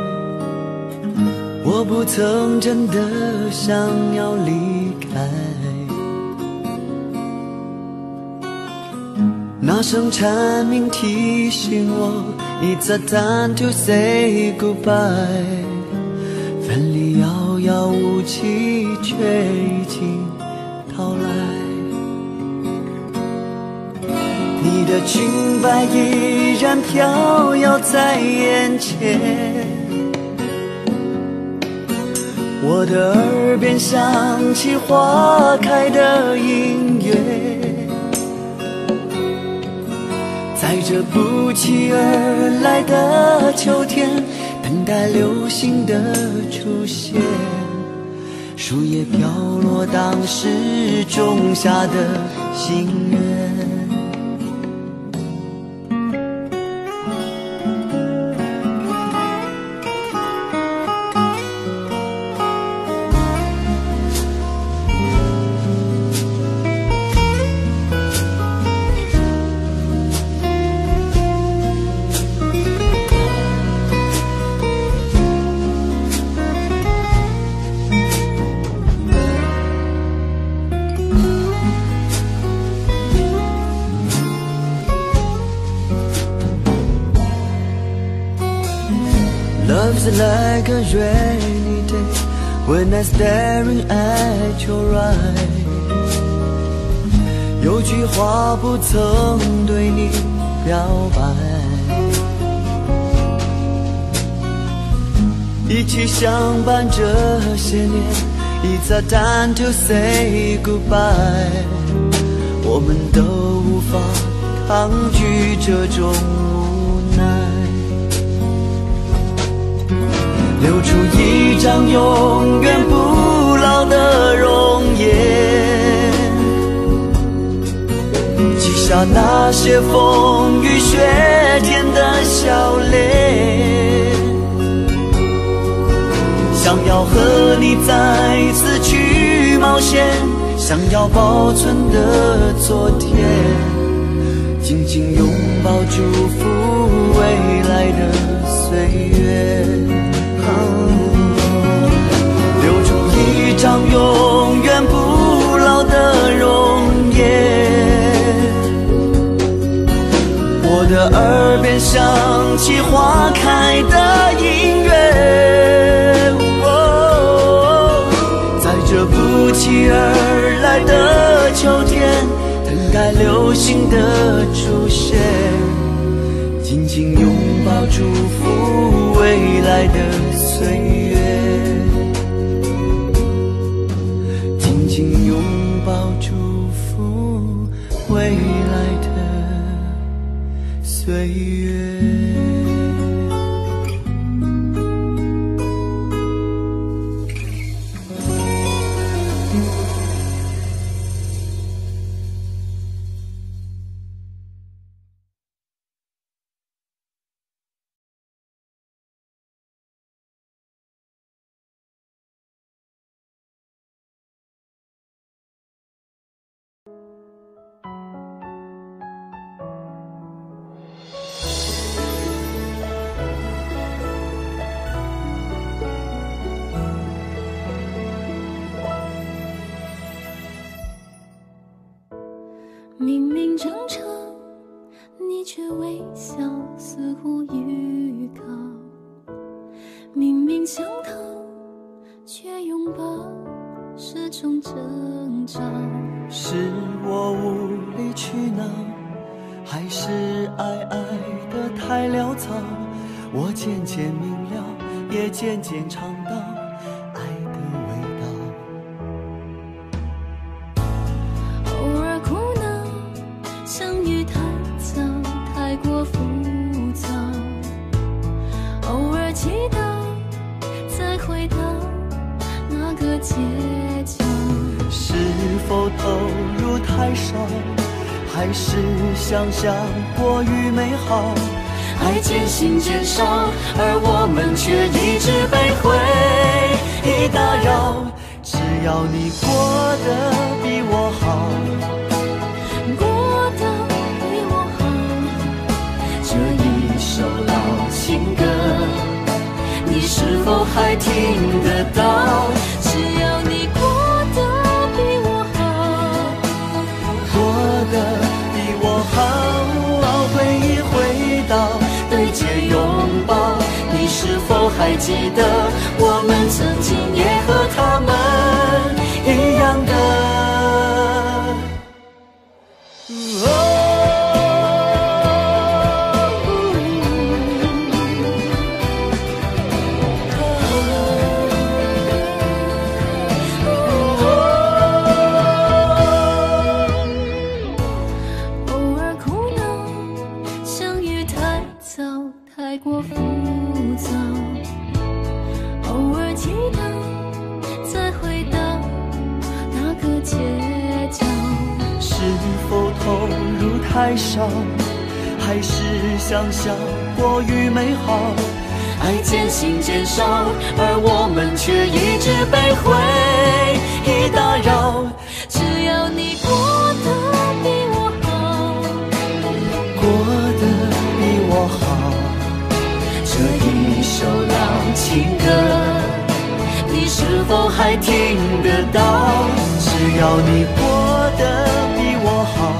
我不曾真的想要离开， 那声蝉鸣提醒我 It's a time to say goodbye 分离遥遥无期却已经到来你的裙摆依然飘摇在眼前我的耳边响起花开的音乐在这不期而来的秋天等待流星的出现树叶飘落当时种下的心愿Love's like a rainy day When I'm staring at your eyes 有句话不曾对你表白一起相伴这些年 It's a time to say goodbye 我们都无法抗拒这种无奈留出一张永远不老的容颜记下那些风雨雪天的笑脸想要和你再次去冒险想要保存的昨天紧紧拥抱祝福未来的岁月留住一张永远不老的容颜我的耳边响起花开的音乐在这不期而来的秋天等待流星的出现紧紧拥抱祝福未来的岁月紧紧拥抱祝福未来的岁月明明争吵，你却微笑，似乎预告。明明想逃，却拥抱，是种征兆。 是我无理取闹，还是爱得太潦草？我渐渐明了，也渐渐尝到爱的味道。 偶尔苦恼，相遇太早，太过浮躁。偶尔祈祷，再回到那个街角。 是否投入太少，还是想象过于美好？爱渐行渐少，而我们却一直被回忆打扰。只要你过得比我好， 过得比我好， 这一首老情歌，你是否还听得到？ 只要你过得比我好， 过得比我好，回忆回到对街拥抱，你是否还记得我们曾经也和他们一样的太少，还是想象过于美好，爱渐行渐少，而我们却一直被回忆打扰。 只要你过得比我好， 过得比我好，这一首老情歌，你是否还听得到？只要你过得比我好，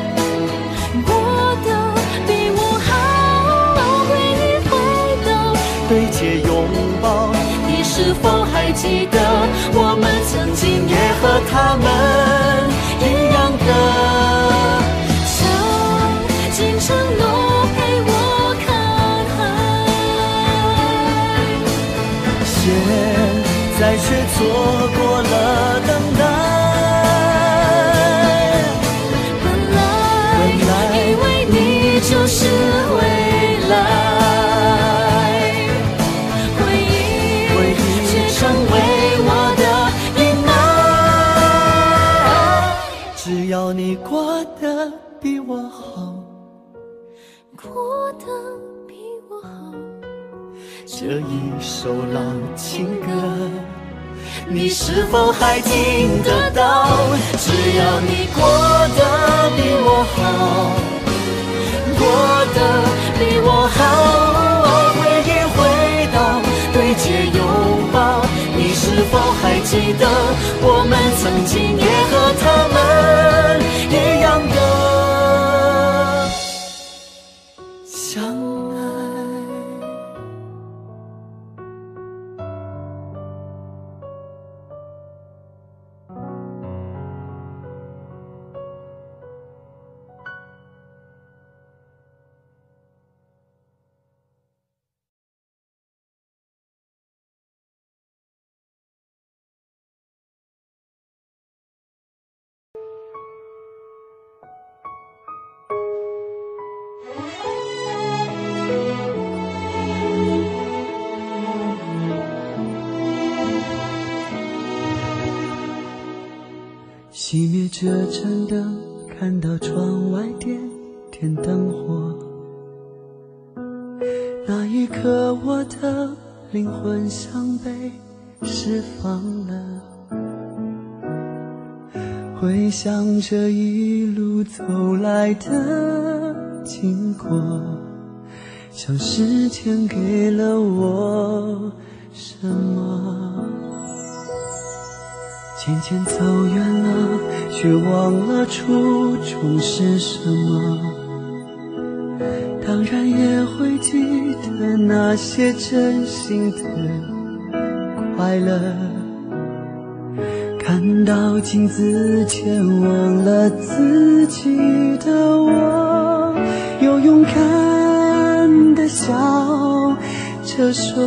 对街拥抱，你是否还记得我们曾经也和他们一样的曾经承诺陪我看海， 现在却错过了等待。本来以为你就是未来，成为我的阴霾。只要你过得比我好， 过得比我好， 这一首老情歌，你是否还听得到？只要你过得比我好，过得比我好，回忆回到对街拥抱，你是否还记得我们曾经也和他们一样的相爱？ 熄灭这盏灯，看到窗外点点灯火，那一刻我的灵魂像被释放了。回想这一路走来的经过，像时间给了我什么？渐渐走远了，却忘了初衷是什么。当然也会记得那些真心的快乐。看到镜子前忘了自己的我，又勇敢地笑着说，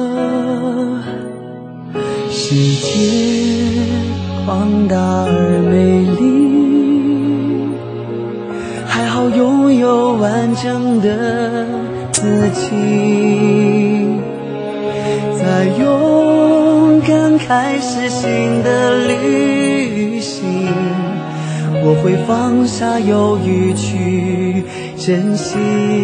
世界广大而美丽，还好拥有完整的自己，再勇敢开始新的旅行，我会放下犹豫去珍惜，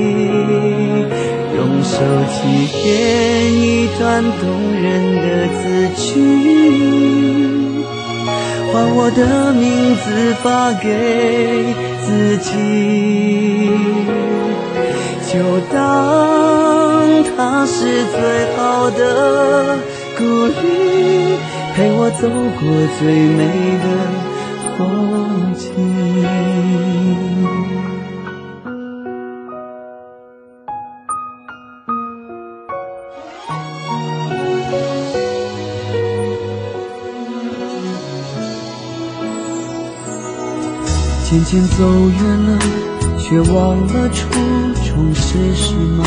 用手机编一段动人的字句，换我的名字发给自己，就当它是最好的鼓励，陪我走过最美的风景。 渐渐走远了，却忘了初衷是什么。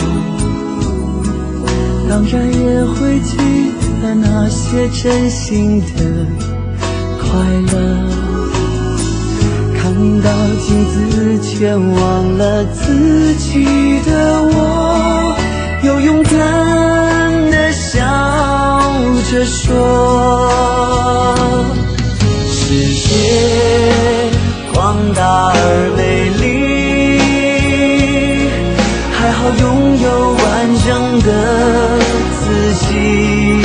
当然也会记得那些真心的快乐。看到镜子却忘了自己的我，又勇敢地笑着说，世界广大而美丽，还好拥有完整的自己，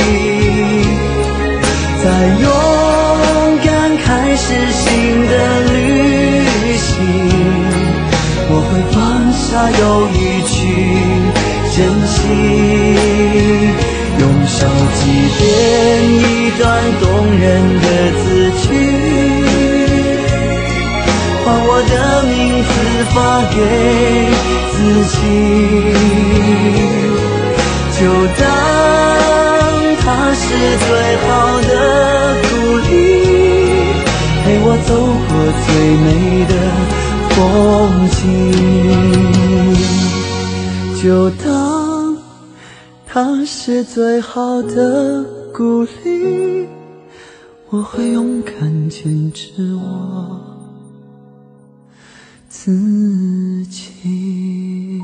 在勇敢开始新的旅行，我会放下犹豫去珍惜，用手记编一段动人的字句，把我的名字发给自己，就当它是最好的鼓励，陪我走过最美的风景，就当它是最好的鼓励，我会勇敢坚持我自己。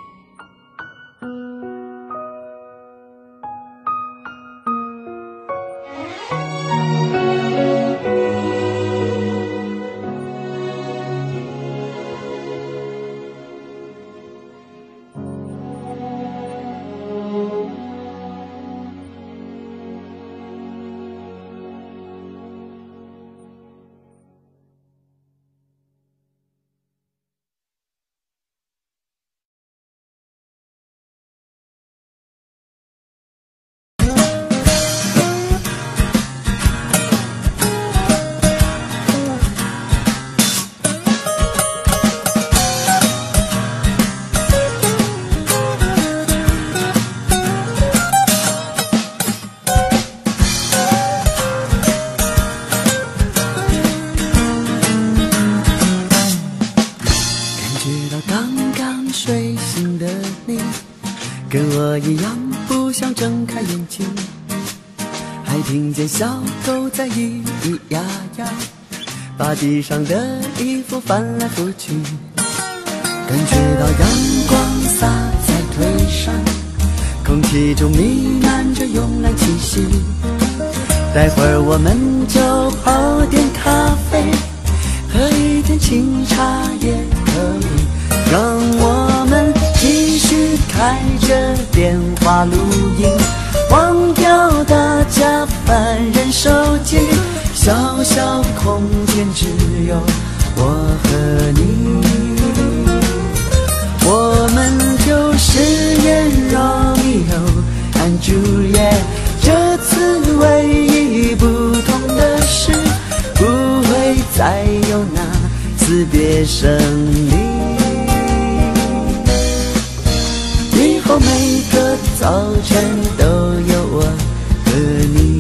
跟我一样不想睁开眼睛，还听见小狗在咿咿呀呀，把地上的衣服翻来覆去，感觉到阳光洒在腿上，空气中弥漫着慵懒气息。待会儿我们就泡点咖啡，喝一点清茶也可以，让我们继续开着电话录音，忘掉大家烦人手机，小小空间只有我和你，我们就是演Romeo and Juliet， 这次唯一不同的是，不会再有那辞别声里。以后每个早晨都有我和你。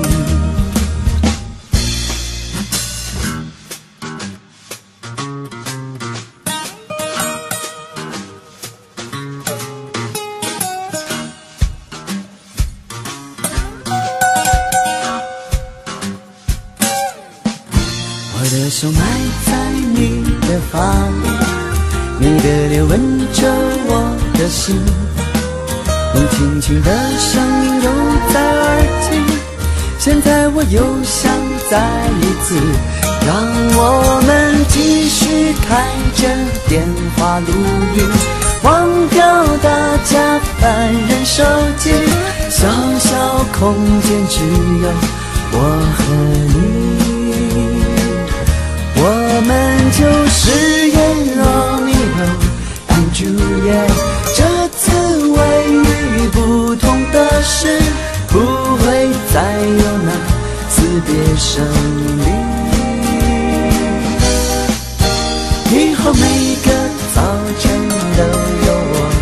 我的手埋在你的发里，你的脸吻着我的心，你轻轻的声音又在耳际，现在我又想再一次，让我们继续开着电话录音，忘掉大家烦人手机，小小空间只有我和你，我们就是演Romeo and Juliet， 这次唯一不同的是，不会再有那辞别声里。以后每个早晨都有我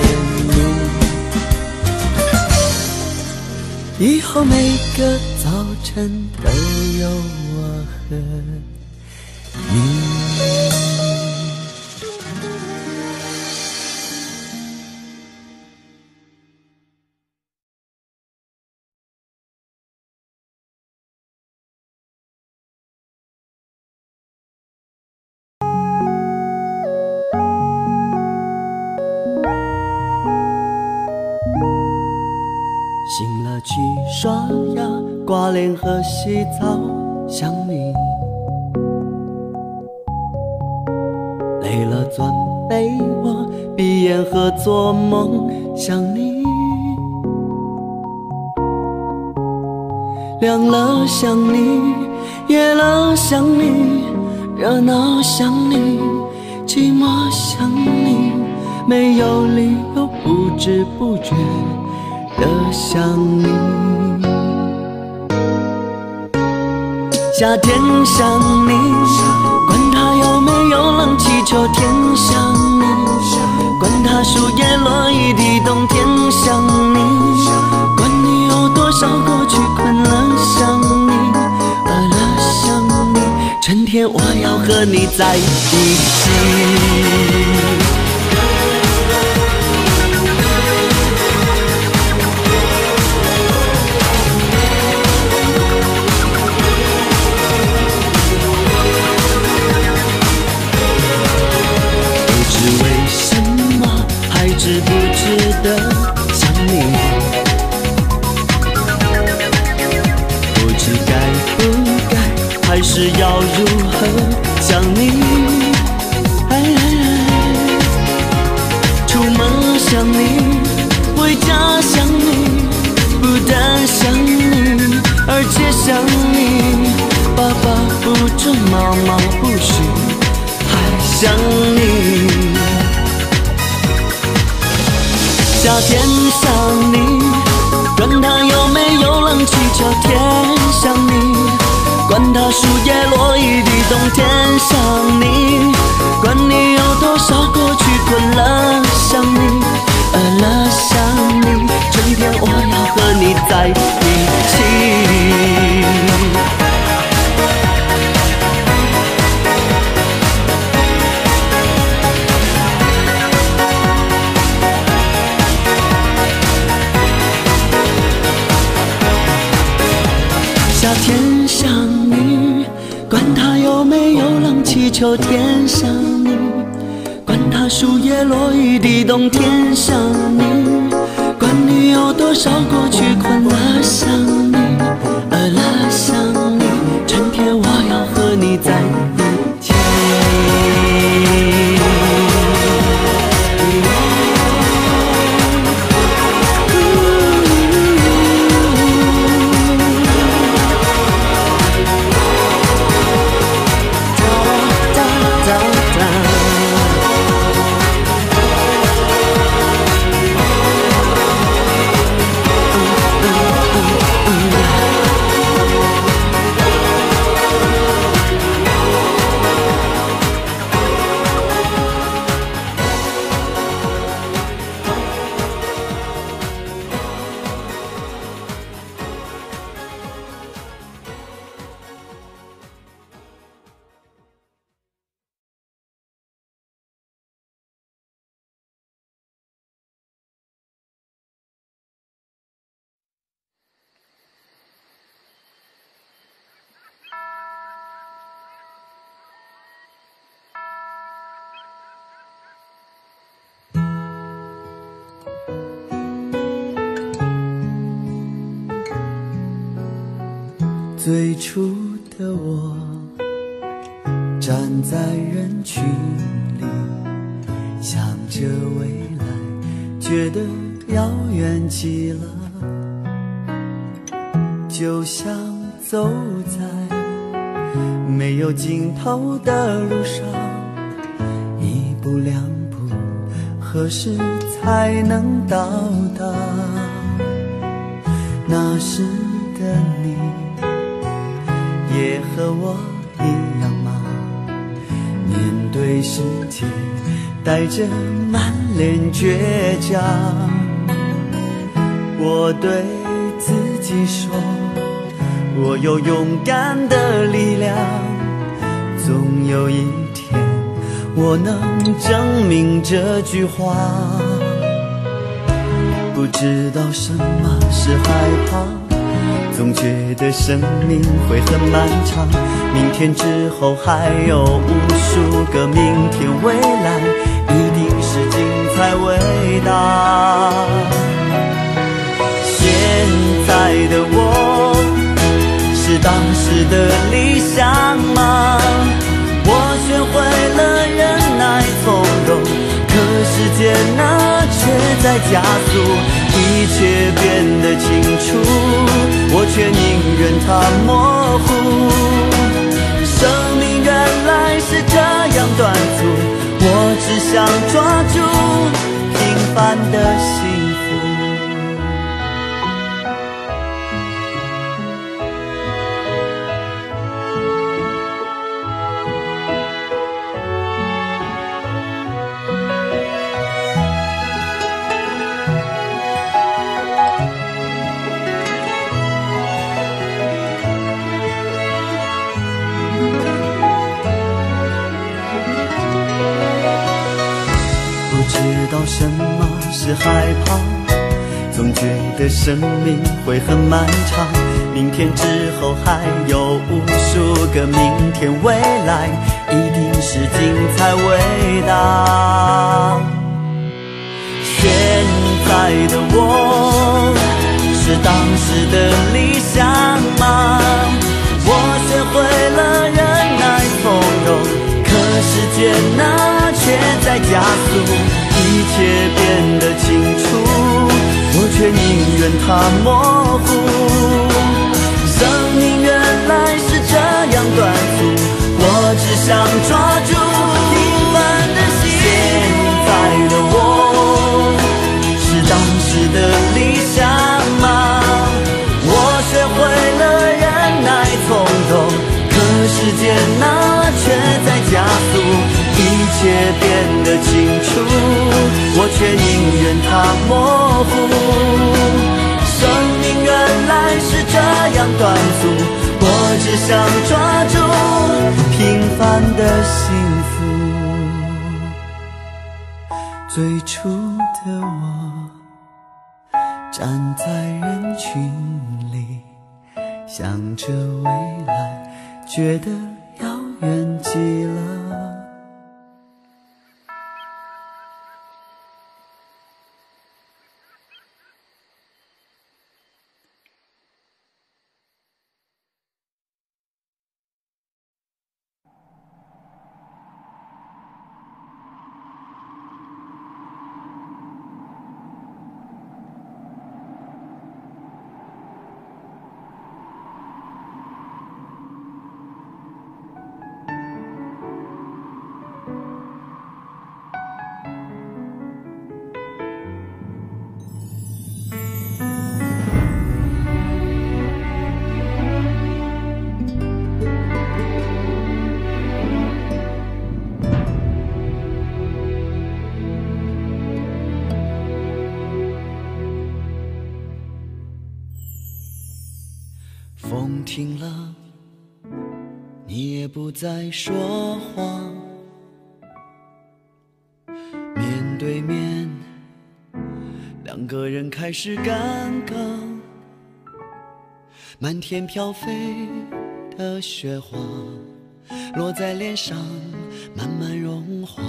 和你，以后每个早晨都有我和你。 刷牙、刮脸和洗澡想你，累了钻被窝，闭眼和做梦想你，凉了想你，夜了想你，热闹想你，寂寞想你，没有理由不知不觉的想你。夏天想你，管它有没有冷气；秋天想你，管它树叶落一地；冬天想你，管你有多少过去困了想你，饿了想你，春天我要和你在一起。知不知的想你，不知该不该，还是要如何想你？出门想你，回家想你，不但想你，而且想你。爸爸不准，妈妈不许，还想你。夏天想你，管它有没有冷气；秋天想你，管它树叶落一地；冬天想你，管你有多少过去困了想你，饿了想你，春天我要和你在一起。夏天想你，管它有没有冷气；秋天想你，管它树叶落一地；冬天想你，管你有多少过去困了想你，饿了想你，春天我要和你在一起。最初的我站在人群里，想着未来，觉得遥远极了，就像走在没有尽头的路上，一步两步，何时才能到达？那时的你也和我一样吗？面对世界带着满脸倔强，我对自己说，我有勇敢的力量，总有一天我能证明这句话。不知道什么是害怕，总觉得生命会很漫长，明天之后还有无数个明天，未来一定是精彩伟大。现在的我是当时的理想吗？我学会了忍耐从容，可时间呢却在加速，一切变得清楚，我却宁愿它模糊。生命原来是这样短促，我只想抓住平凡的幸福。不知道什么是害怕，总觉得生命会很漫长，明天之后还有无数个明天，未来一定是精彩伟大。现在的我是当时的理想吗？我学会了忍耐从容，可时间呢却在加速，一切变得清楚，我却宁愿它模糊。生命原来是这样短促，我只想抓住平凡的幸福。现在的我是当时的理想吗？我学会了忍耐从容，可时间呢却在加速，一切变得清楚，我却宁愿它模糊。生命原来是这样短促，我只想抓住平凡的幸福。最初的我站在人群里，想着未来，觉得遥远极了。风停了，你也不再说话，面对面，两个人开始尴尬。满天飘飞的雪花落在脸上，慢慢融化，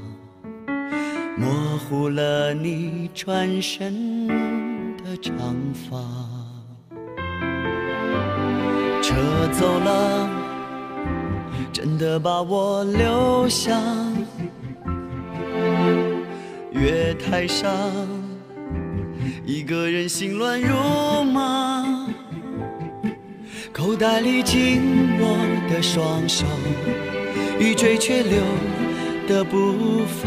模糊了你转身的长发。车走了，真的把我留下。月台上，一个人心乱如麻，口袋里紧握的双手，欲追却留的步伐，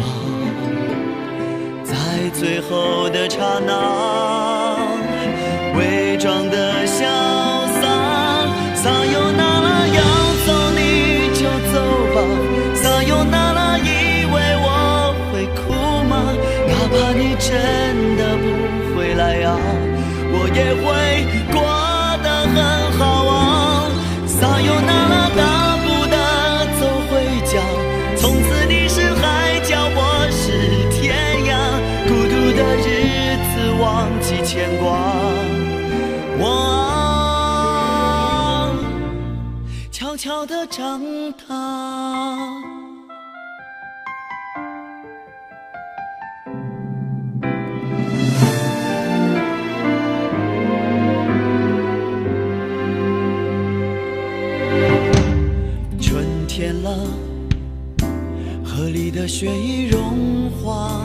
在最后的刹那，伪装的潇洒。撒由那拉，要走你就走吧。撒由那拉，以为我会哭吗？哪怕你真的不回来啊，我也会过得很好啊。撒由那拉，大步的走回家，从此你是海角，我是天涯。孤独的日子，忘记牵挂。我悄悄地长大。 雪已融化，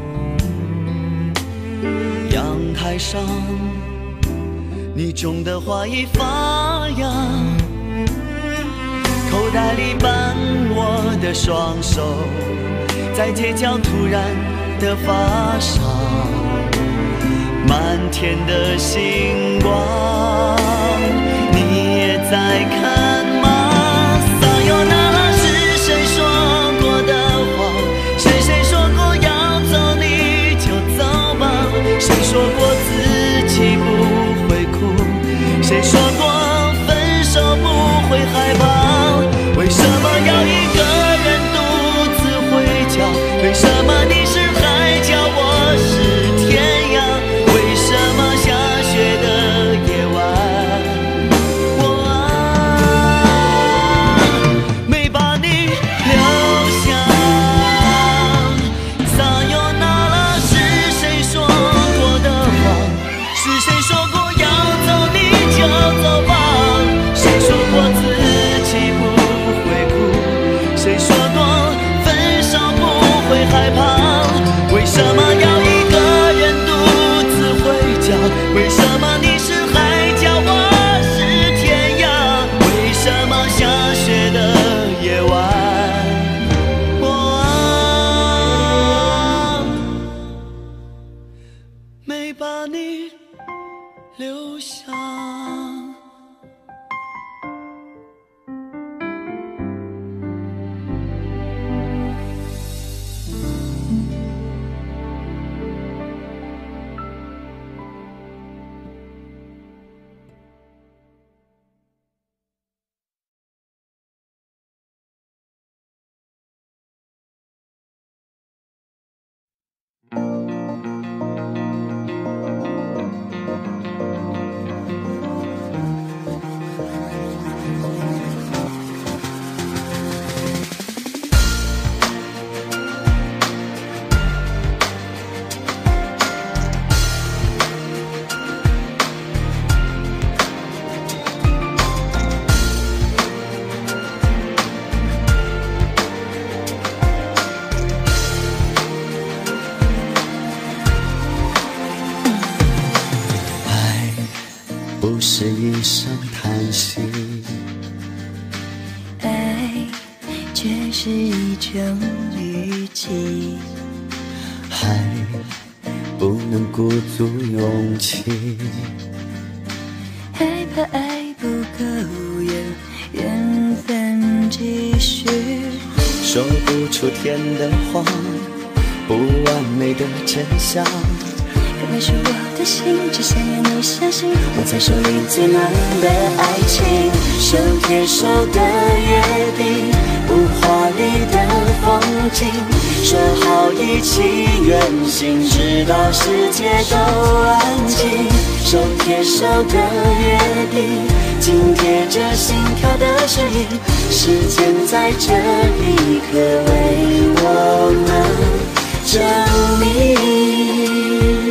阳台上你种的花已发芽，口袋里伴我的双手，在街角突然的发烧，漫天的星光，你也在看吗？撒由那拉是谁说过的话？是谁说过要走你就走吧？谁说过自己不会哭？谁说过分手不会害怕？为什么要一个人独自回家？为什么你是海角，我是天涯？为什么下雪的夜晚，我没把你留下？撒由那拉是谁说过的话？是谁说过要走你就走吧？谁说过自己不会哭？谁说过分手不会害怕？为什么要一个人独自回家？为什么你是海角，我是天涯？为什么下雪的夜晚，我没把你留下？不是一声叹息， 爱却是一种语气， 还不能鼓足勇气， 害怕爱不够有缘分继续， 说不出甜的话，不完美的真相。 可能是我的心只想让你相信，握在手里最难的爱情，手贴手的约定，不华丽的风景，说好一起远行，直到世界都安静。手贴手的约定，紧贴着心跳的声音，时间在这一刻为我们证明。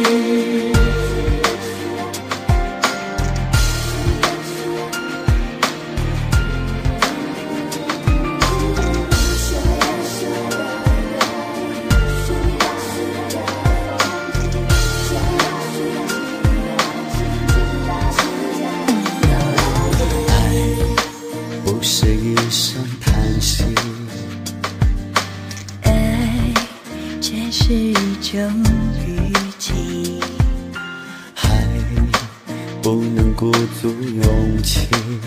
是一种语气， 还不能鼓足勇气，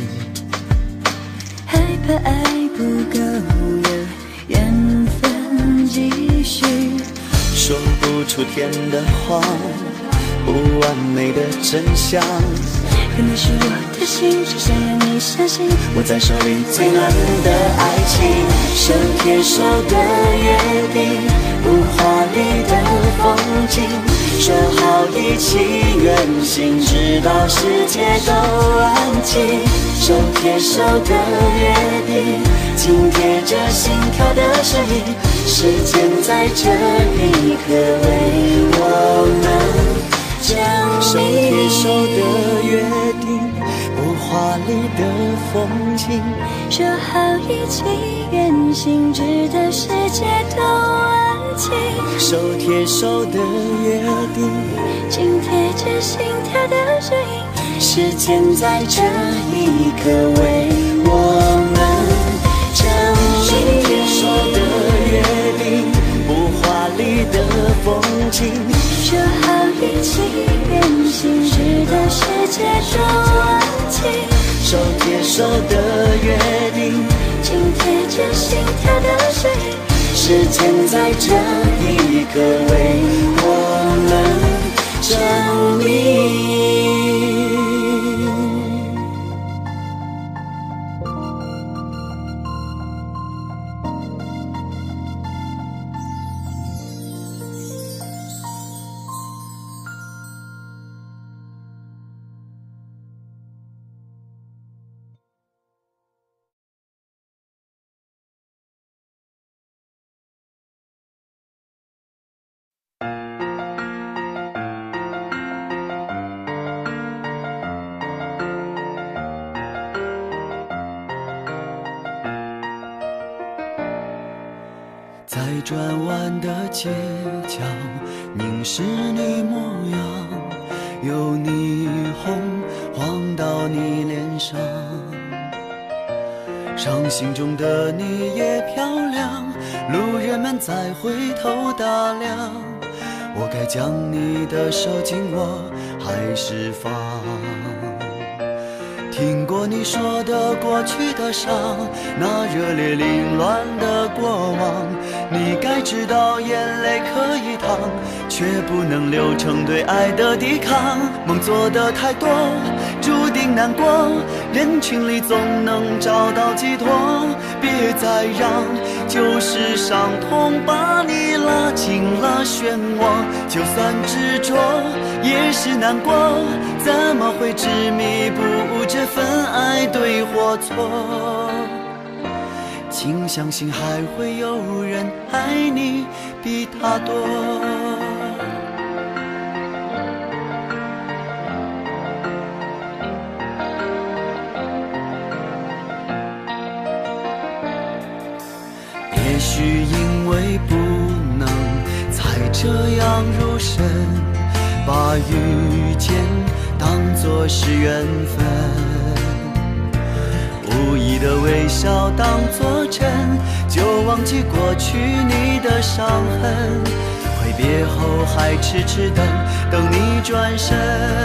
害怕爱不够有缘分继续， 说不出甜的话，不完美的真相。 可能是我的心只想让你相信， 握在手里最难的爱情，手贴手的约定，不华丽的风景，说好一起远行，直到世界都安静。手贴手的约定，紧贴着心跳的声音，时间在这一刻为我们证明。手贴手的约定，不华丽的风景，说好一起远行，直到世界都安静。 手贴手的约定， 紧贴着心跳的声音， 时间在这一刻为我们证明。手贴手的约定，不华丽的风景， 说好一起远行，直到世界都安静。 手贴手的约定， 紧贴着心跳的声音， 时间在这一刻为我们证明。在转弯的街角，凝视你模样，有霓虹晃到你脸上，伤心中的你也漂亮，路人们在回头打量，我该将你的手紧握还是放？听过你说的过去的伤，那热烈凌乱的过往，你该知道眼泪可以淌，却不能流成对爱的抵抗。梦做的太多，注定难过，人群里总能找到寄托，别再让旧时伤痛把你拉进了漩涡。就算执着也是难过，怎么会执迷不悟这份爱对或错？请相信还会有人爱你比他多。也许因为不能再这样入神，把遇见当作是缘分，无意的微笑当作真，就忘记过去你的伤痕。挥别后还痴痴等你转身，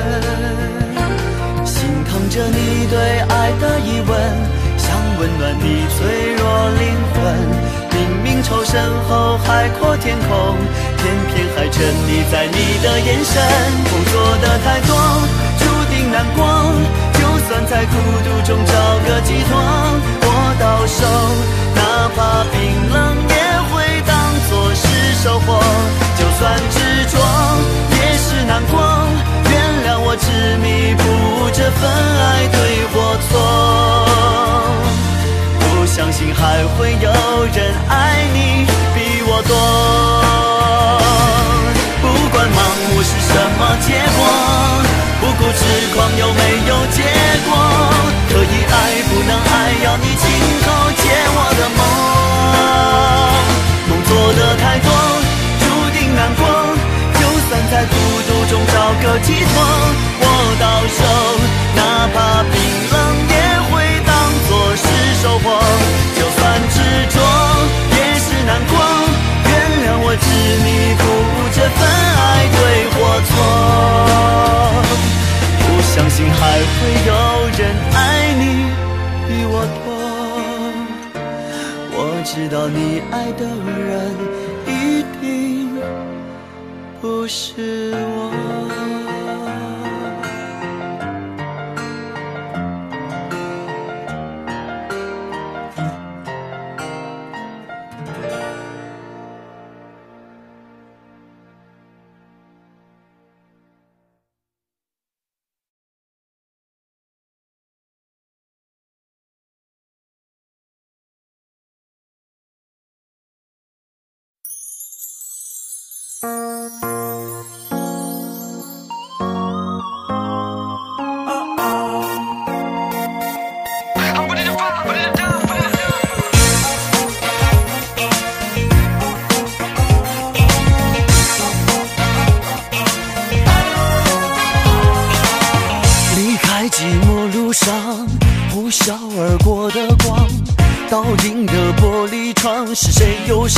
心疼着你对爱的疑问，想温暖你脆弱灵魂。明明仇深后海阔天空，偏偏还沉溺在你的眼神。梦做的太多，注定难过，就算在孤独中找个寄托，握到手，哪怕冰冷也会当作是收获。就算执着也是难过，原谅我执迷不悟这份爱对或错。不相信还会有人爱你比我多。不管盲目是什么结果，不顾痴狂有没有结果，可以爱不能爱，要你亲口借我的梦。梦做的太多，注定难过，就算在孤独中找个寄托，握到手，哪怕冰冷也会当作是收获。就算执着也是难过，原谅我执迷不悟这份爱对或错。不相信还会有人爱你比我多，我知道你爱的人一定不是我。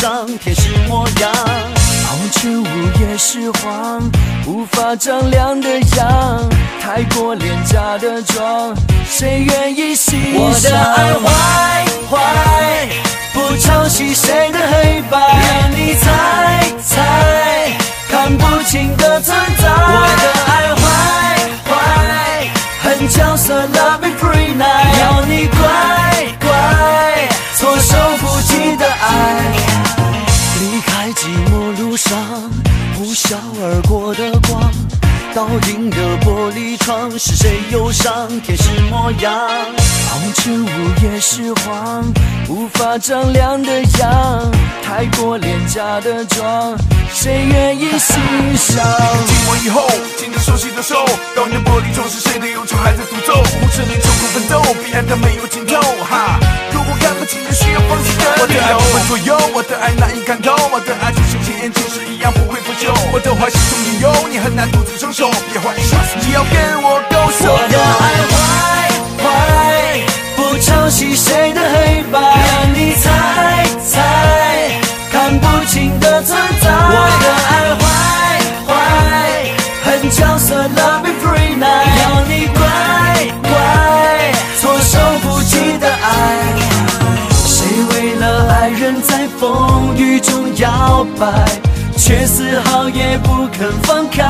上天使模样。 熬成午夜时光，无法丈量的羊，太过廉价的妆，谁愿意欣赏？ 我的爱坏坏，不抄袭谁的黑白，让你猜猜看不清的存在。我的爱坏坏，很角色 Love me free night， 要你乖乖措手不及的爱。 离开寂寞路上，呼啸而过的光，倒映的玻璃窗，是谁忧伤天使模样？ 熬成午夜时光，无法丈量的羊，太过廉价的妆，谁愿意欣赏？ 寂寞以后，牵着熟悉的手，倒映的玻璃窗是谁的忧愁还在独奏？无声的痛苦奋斗，彼岸它没有尽头。哈，如果看不清，就需要放弃的理由。我的爱不分左右，我的爱难以看透，我的爱就像前眼前世一样不会腐朽。我的坏是种引诱，你很难独自承受，别怀疑，只要跟我勾手。 我的爱坏坏，不抄袭谁的黑白，让你猜猜看不清的存在。我的爱坏坏，很角色 Love me free night， 要你乖乖措手不及的爱。谁为了爱人在风雨中摇摆，却丝毫也不肯放开，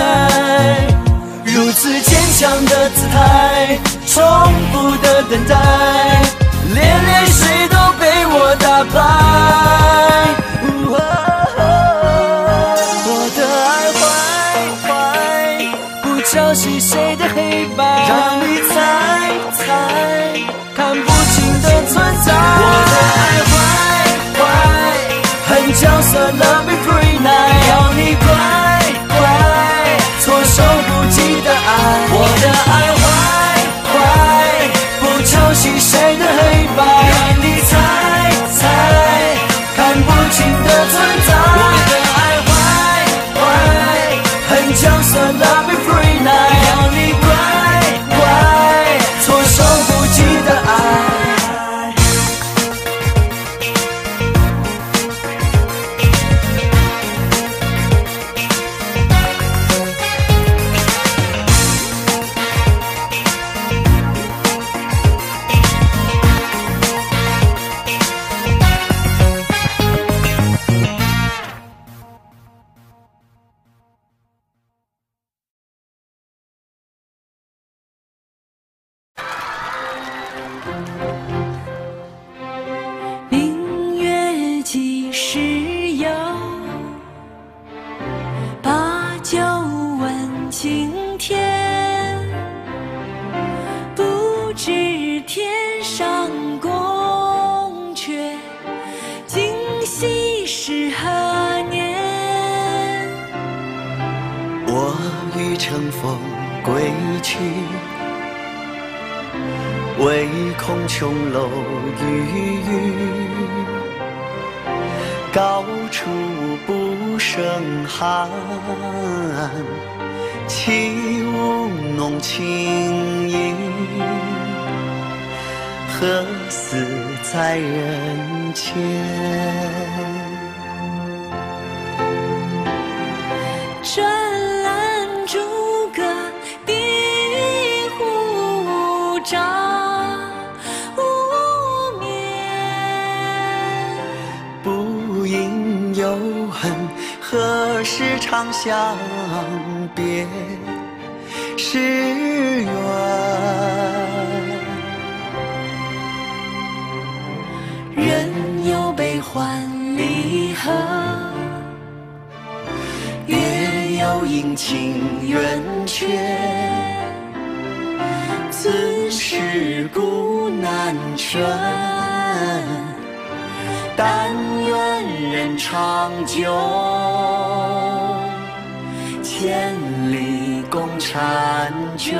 如此坚强的姿态，重复的等待，连泪水都被我打败。我的爱坏坏，不抄袭谁的黑白，让你猜猜看不清的存在。我的爱坏坏，很角色 Love me free night， 要你乖乖措手不及的爱。我的爱坏坏，不抄袭谁的黑白，让你猜猜看不清的存在。我的爱坏坏，很角色 Love me free night， 要你乖乖措手不及的爱。 明月几时有？把酒问青天。不知天上宫阙，今夕是何年？ 我欲乘风归去，唯恐琼楼玉宇，高处不胜寒，起舞弄清影，何似在人间？ 专栏诸葛壁虎照无眠， 不应有恨，何时长相别时圆？ 人有悲欢离合， 月有阴晴圆缺，此事古难全，但愿人长久，千里共婵娟。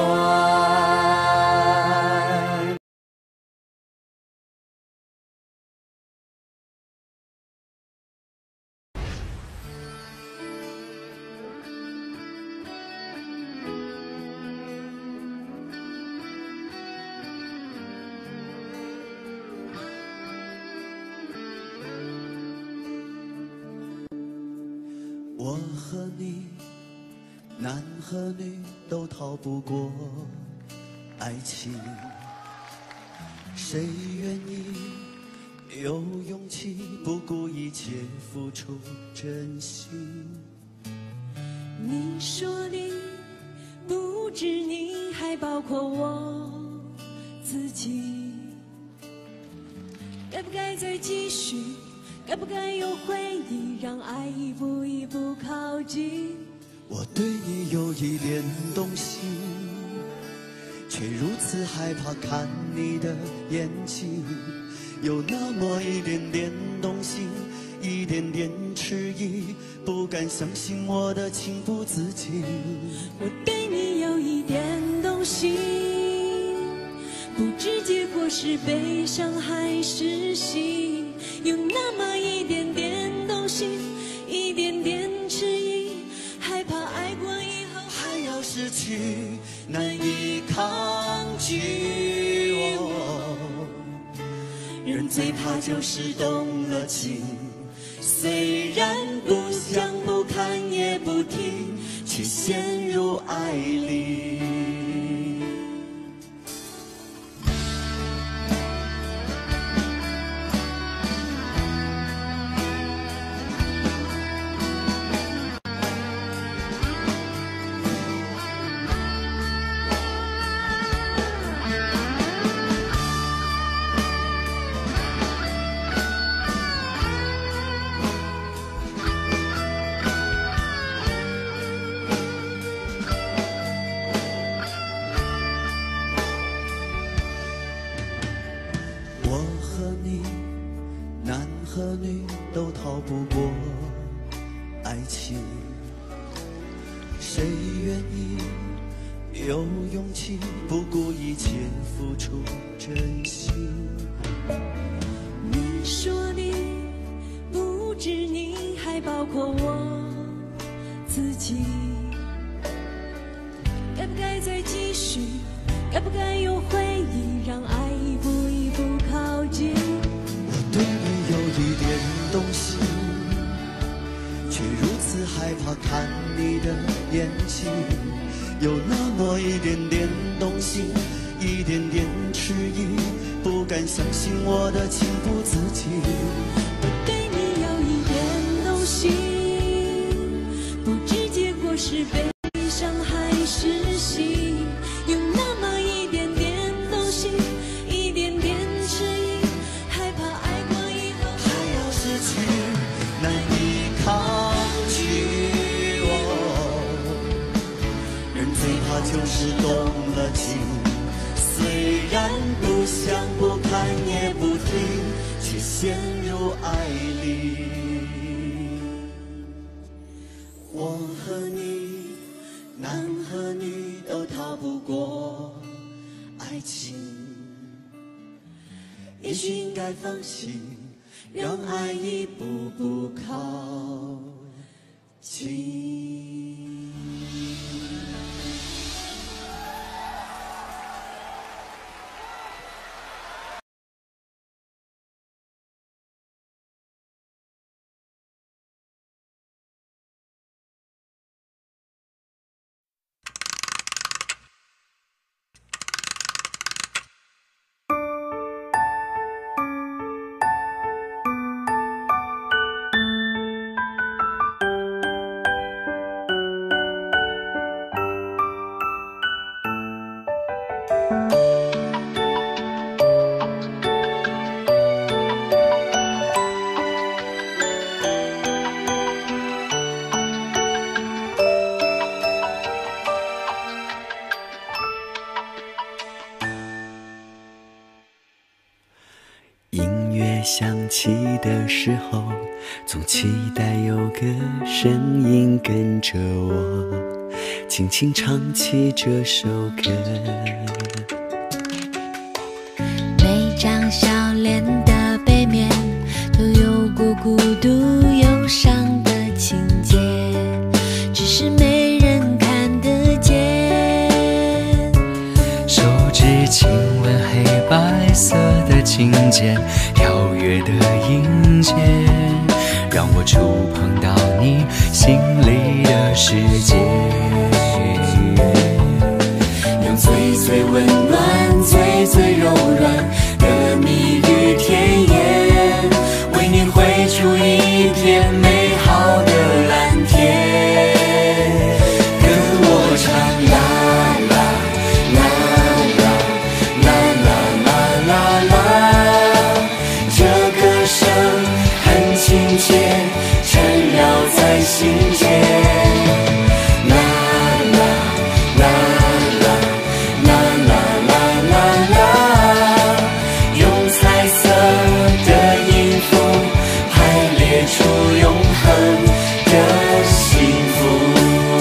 和你，男和女都逃不过爱情，谁愿意有勇气不顾一切付出真心？ 你说你不止你，还包括我自己，该不该再继续？该不该有回忆，让爱一步一步靠近？ 我对你有一点动心，却如此害怕看你的眼睛，有那么一点点动心，一点点迟疑，不敢相信我的情不自禁。 我对你有一点动心，不知结果是悲伤还是喜，有那么一点点动心，一点点迟疑，害怕爱过以后还要失去，难以抗拒。人最怕就是动了情，虽然不想不看也不听，却陷入爱里。和女都逃不过爱情，谁愿意有勇气不顾一切付出真心？ 你说你不止你，还包括我自己，该不该再继续？该不该有回忆，让爱一步一步靠近？ 我对你有一点动心，却如此害怕看你的眼睛，有那么一点点动心，一点点迟疑，不敢相信我的情不自禁。 我对你有一点动心，不知结果是悲伤还是喜，有那么一点点动心，一点点迟疑，害怕爱过以后还要失去，难以抗拒。人最怕就是动了情，虽然不想不看也不听，却陷入爱里。我和你，男和女都逃不过爱情，也许应该放心，让爱一步步靠近。 音乐响起的时候，总期待有个声音跟着我，轻轻唱起这首歌。 每张笑脸的背面都有过孤独忧伤的情节，只是没人看得见。 手指亲吻黑白色的琴键，跳跃的音阶，让我触碰到你心里的世界，用最最温暖、最最柔软的蜜语甜言，为你绘出一片美好的蓝天。跟我唱啦啦啦啦啦啦啦啦啦，这歌声很亲切，缠绕在心间。啦啦啦啦啦啦啦啦啦，用彩色的音符排列出永恒的幸福。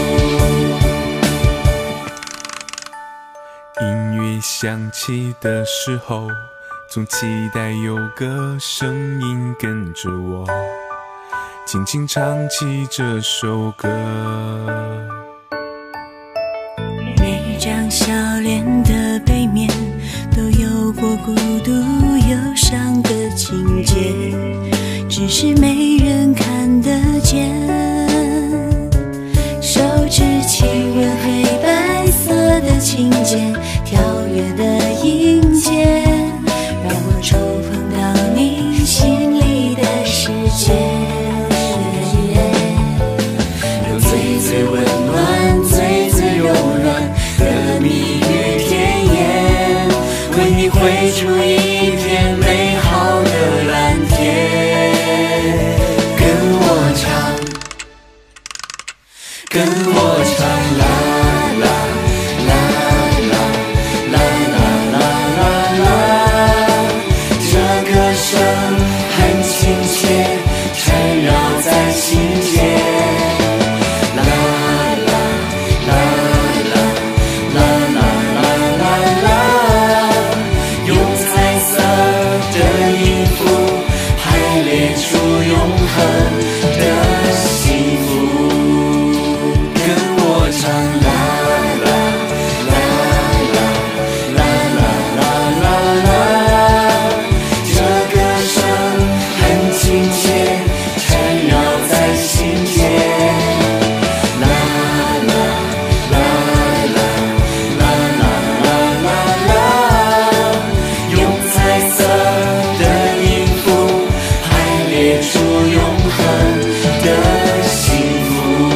音乐响起的时候，总期待有个声音跟着我，轻轻唱起这首歌。 每张笑脸的背面都有过孤独忧伤的情节，只是没人看得见。手指亲吻黑白色的琴键，跳跃的音阶，让我触碰到你心里的世界。 用最最温暖、最最柔软的蜜语甜言，为你绘出一片美好的蓝天。跟我唱，跟我唱啦啦啦啦啦啦啦啦，这歌声很亲切，缠绕在心间。啦啦啦啦啦啦啦啦啦，用彩色的音符排列出永恒的幸福。跟我唱啦啦啦啦啦啦啦啦，这歌声很亲切，缠绕在心间。啦啦啦啦啦啦啦啦，用彩色的音符排列出永恒的幸福。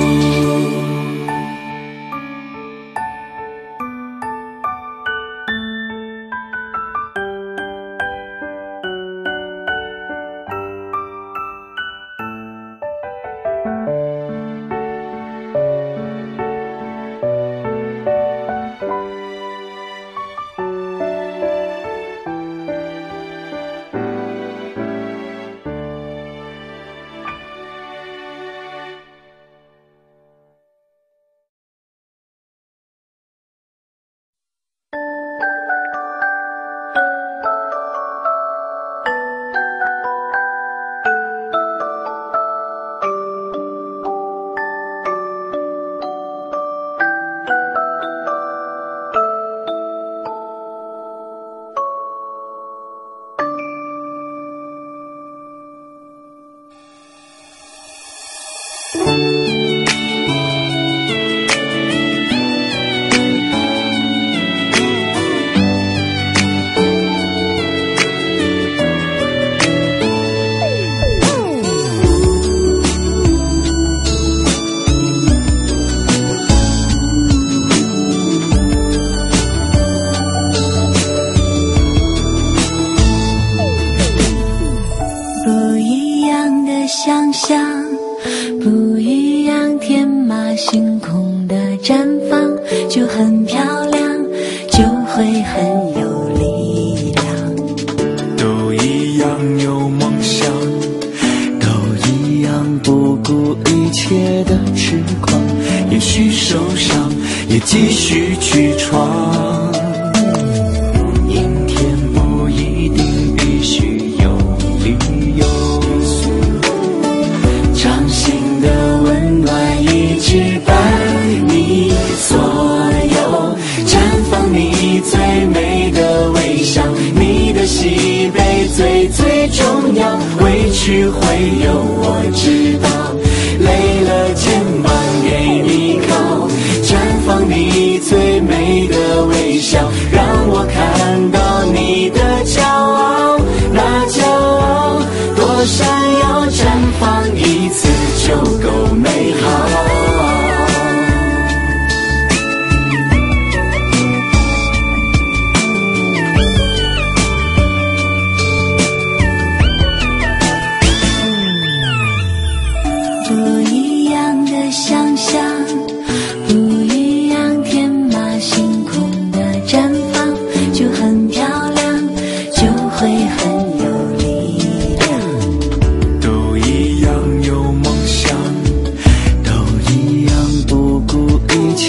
不一样的想象，不一样，天马行空的绽放，就很漂亮，就会很有力量。 都一样有梦想，都一样不顾一切的痴狂，也许受伤，也继续去闯。阴天不一定必须有理由，掌心的温暖一直伴你左右，绽放你最美的微笑，你的喜悲最最重要，委屈会有我知道，累了肩膀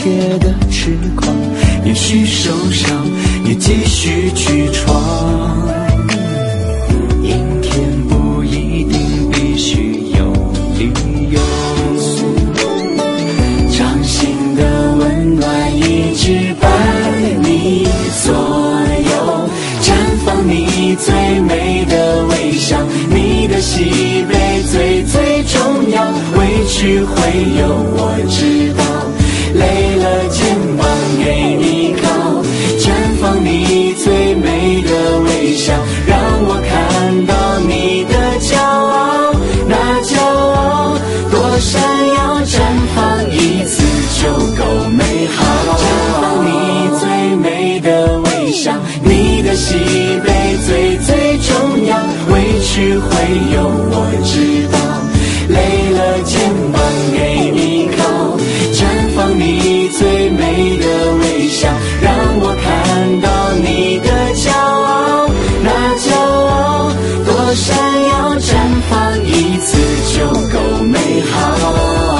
切的痴狂，也许受伤，也继续去闯。阴天不一定必须有理由，掌心的温暖一直伴你左右，绽放你最美的微笑，你的喜悲最重要，委屈会有我知道，累了肩膀给你靠，绽放你最美的微笑，让我看到你的骄傲，那骄傲多闪耀，绽放一次就够美好，绽放你最美的微笑，你的喜悲最重要，委屈会有我知道，累了肩膀给你靠，绽放你最美的微笑，让我看到你的骄傲，那骄傲多闪耀，绽放一次就够美好。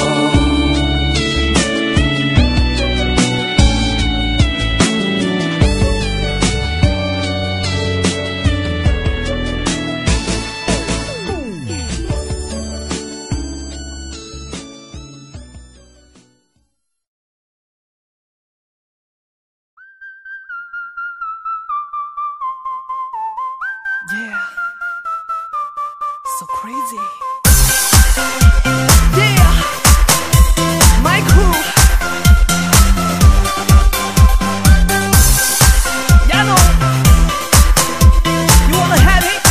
Yeah, so crazy. Yeah, my crew. Y'all know, you wanna have it?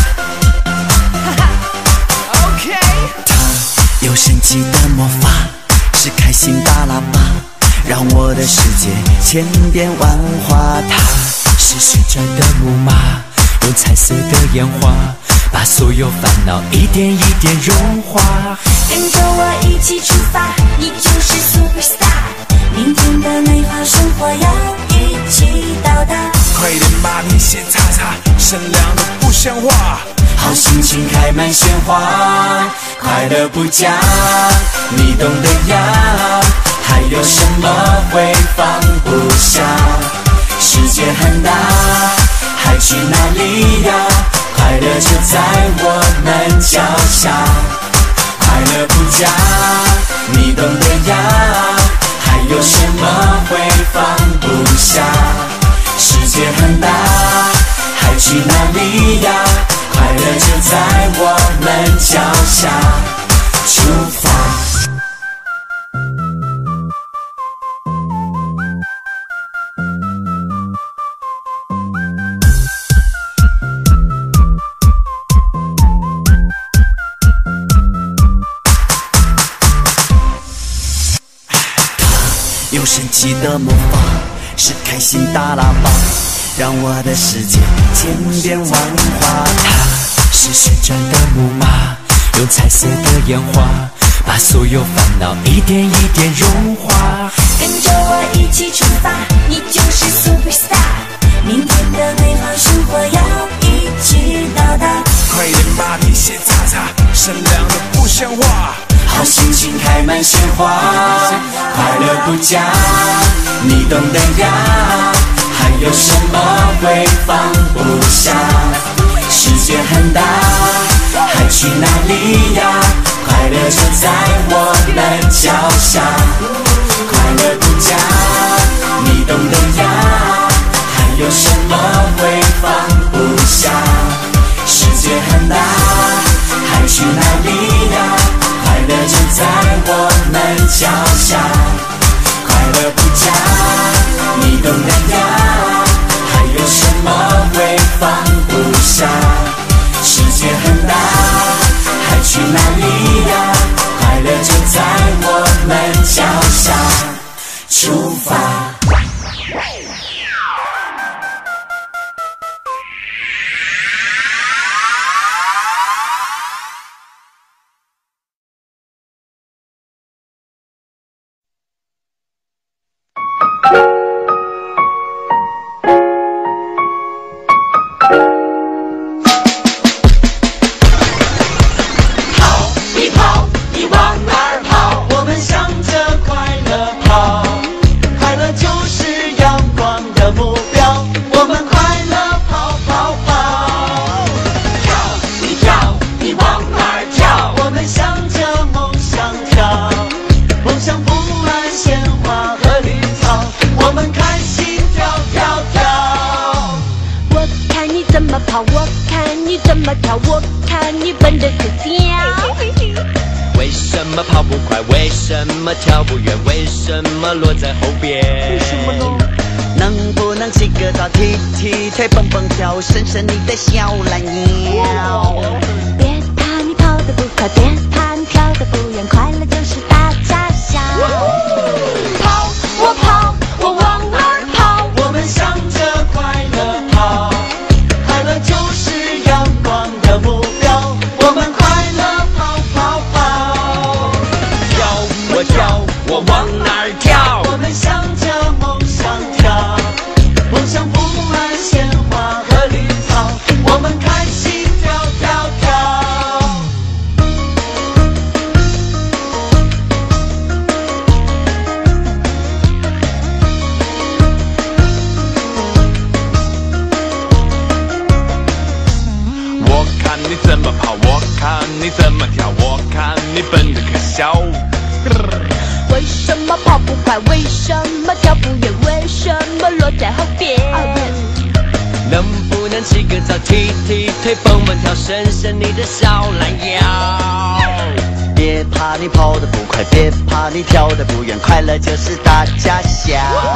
Okay. 它有神奇的魔法，是开心大喇叭，让我的世界千变万化。它是旋转的木马，用彩色的烟花，把所有烦恼一点一点融化。 跟着我一起出发，你就是 superstar。明天的美好生活要一起到达。 快点把你鞋擦擦，善良的不像话。 好心情开满鲜花，快乐不假，你懂得呀。还有什么会放不下？世界很大，还去哪里呀？快乐就在我们脚下，快乐不假，你懂得呀。还有什么会放不下？世界很大，还去哪里呀？快乐就在我们脚下，出发。有神奇的魔法，是开心大喇叭，让我的世界千变万化。它是旋转的木马，用彩色的烟花，把所有烦恼一点一点融化。 跟着我一起出发，你就是 superstar。明天的美好生活要一起到达。 快点把你鞋擦擦，善良的不像话。 好心情开满鲜花，快乐不假，你懂得呀。还有什么会放不下？世界很大，还去哪里呀？快乐就在我们脚下，快乐不假，你懂得呀。还有什么会放不下？世界很大，还去哪里呀？快乐就在我们脚下，快乐不假，你懂得呀。还有什么会放不下？世界很大，还去哪里呀？快乐就在我们脚下，出发。 想不完鲜花和绿草，我们开心跳跳跳。 我看你怎么跑，我看你怎么跳，我看你笨得可笑。 为什么跑不快？为什么跳不远？为什么落在后边？为什么呢？ 能不能起个早，踢踢腿，蹦蹦跳，伸伸你的小懒腰？ 别怕你跑得不快，别怕你跳得不远，快乐就是大家笑。 跑，我跑，我往哪儿跑？我们向着快乐跑，快乐就是阳光的目标，我们快乐跑跑跑。 跳，我跳，我往哪儿跳？ 我们向着梦想跳，梦想布满鲜花和绿草，我们开心跳跳跳。 我看你怎么跑，我看你怎么跳，我看你笨得可笑。 为什么跑不快？为什么跳不远？为什么落在后边？ 能不能起个早，踢踢腿，蹦蹦跳，伸伸你的小懒腰？ 别怕你跑得不快，别怕你跳得不远，快乐就是大家笑。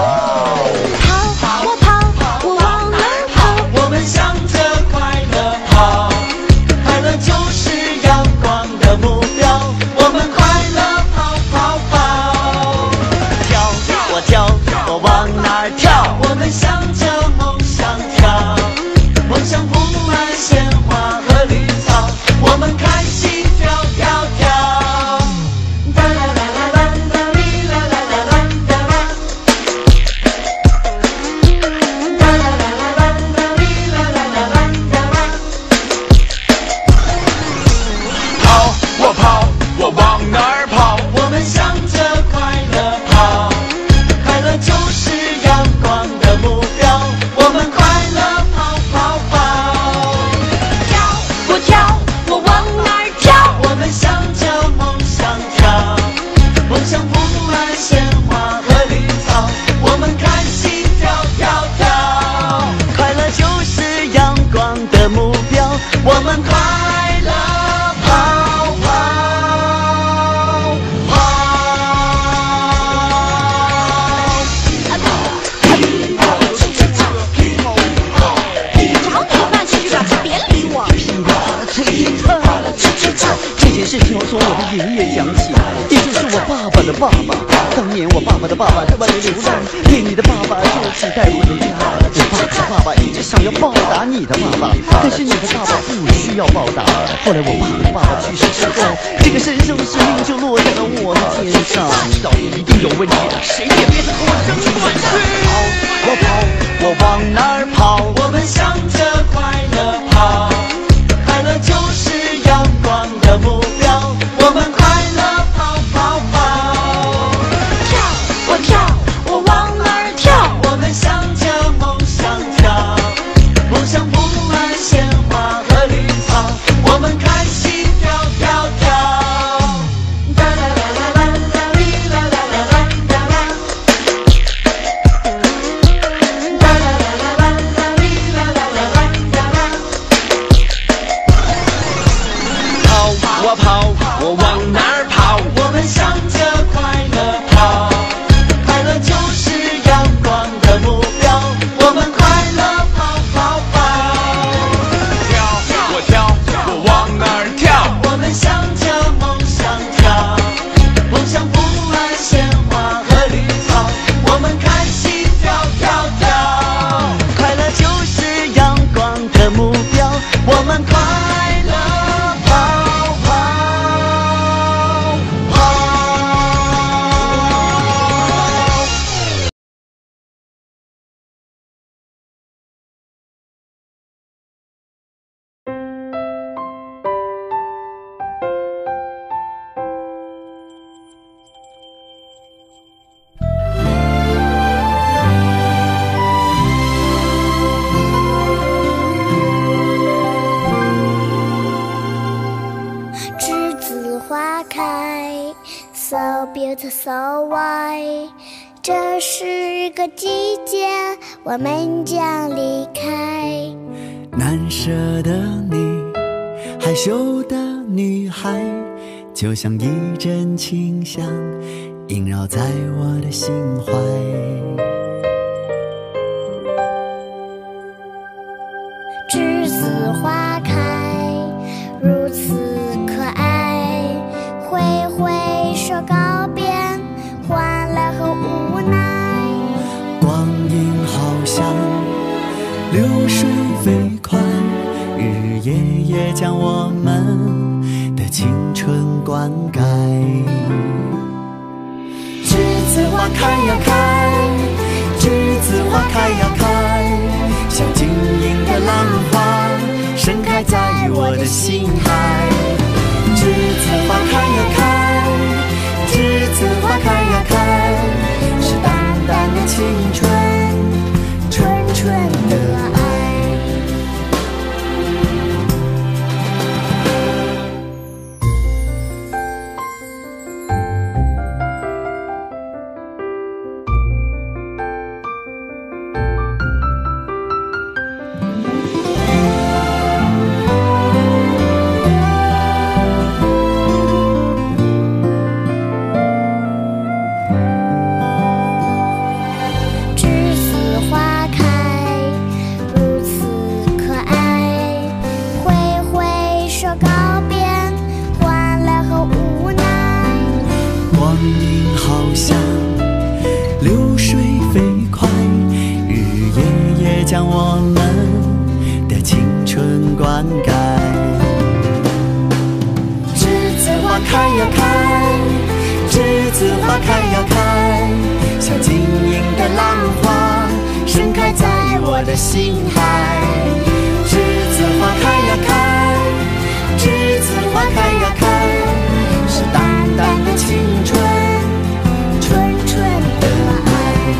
跑，我跑，我往哪儿跑？ 我们向着快乐跑，快乐就是阳光的目标，我们快乐跑跑跑。 跳，我跳，我往哪儿跳？ 我们向着梦想跳，梦想布满鲜花和绿草，我们开心跳跳跳。哒啦啦啦啦啦哩啦啦啦啦哒啦，哒啦啦啦啦啦哩啦啦啦啦哒啦。 跑，我跑，我往哪儿跑？ 我们向着快乐跑，快乐就是阳光的目标，我们快乐跑跑跑。 跳，我跳，我往哪儿跳？ 我们向着梦想跳，梦想布满鲜花和绿草，我们开心跳跳跳。 快乐就是阳光的目标，我们快乐跑跑找你办去吧，别理我。 这件事情要从我的爷爷讲起，也就是我爸爸的爸爸。当年我爸爸的爸爸在外面流浪，店里的爸爸就此带回了家。我爸爸的爸爸一直想要报答你的爸爸，但是你的爸爸不需要报答。后来我爸爸的爸爸去世之后，这个神圣的使命就落在了我的肩上。知道一定有问题的，谁也别和我争论。跑，我跑，我往哪儿跑？ 我们向着快乐跑，快乐就是阳光的目标，我们快乐跑跑跑。 跳，我跳，我往哪儿跳？ 我们向着梦想跳，梦想布满鲜花和绿草，我们开心跳跳跳。哒啦啦啦啦啦哩啦啦啦啦哒啦，哒啦啦啦啦啦哩啦啦啦啦哒啦。 so why， 这是个季节，我们将离开。 难舍的你，害羞的女孩，就像一阵清香，萦绕在我的心怀。 栀子花开，如此可爱，挥挥手告别，欢乐和无奈。 光阴好像流水飞快，日日夜夜将我们的青春灌溉。栀子花开呀开，栀子花开呀开，像晶莹的浪花，盛开在我的心海。栀子花开呀开，栀子花开呀开，是淡淡的青春，纯纯的爱。将我们的青春灌溉。栀子花开呀开，栀子花开呀开，像晶莹的浪花，盛开在我的心海。栀子花开呀开，栀子花开呀开，是淡淡的青春，纯纯的爱。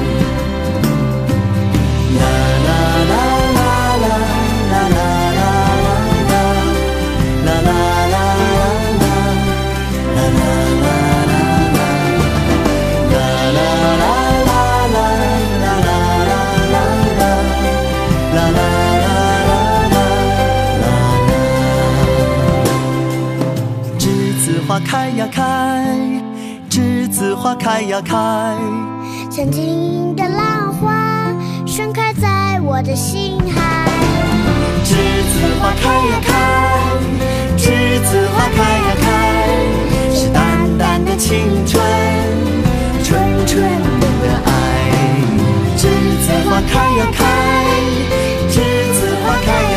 花开呀开，栀子花开呀开， 像晶莹的浪花，盛开在我的心海。 栀子花开呀开，栀子花开呀开，是淡淡的青春，纯纯的爱。栀子花开呀开，栀子花开呀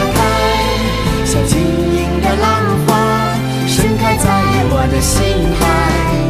开，像晶莹的浪花，盛开在我的心海。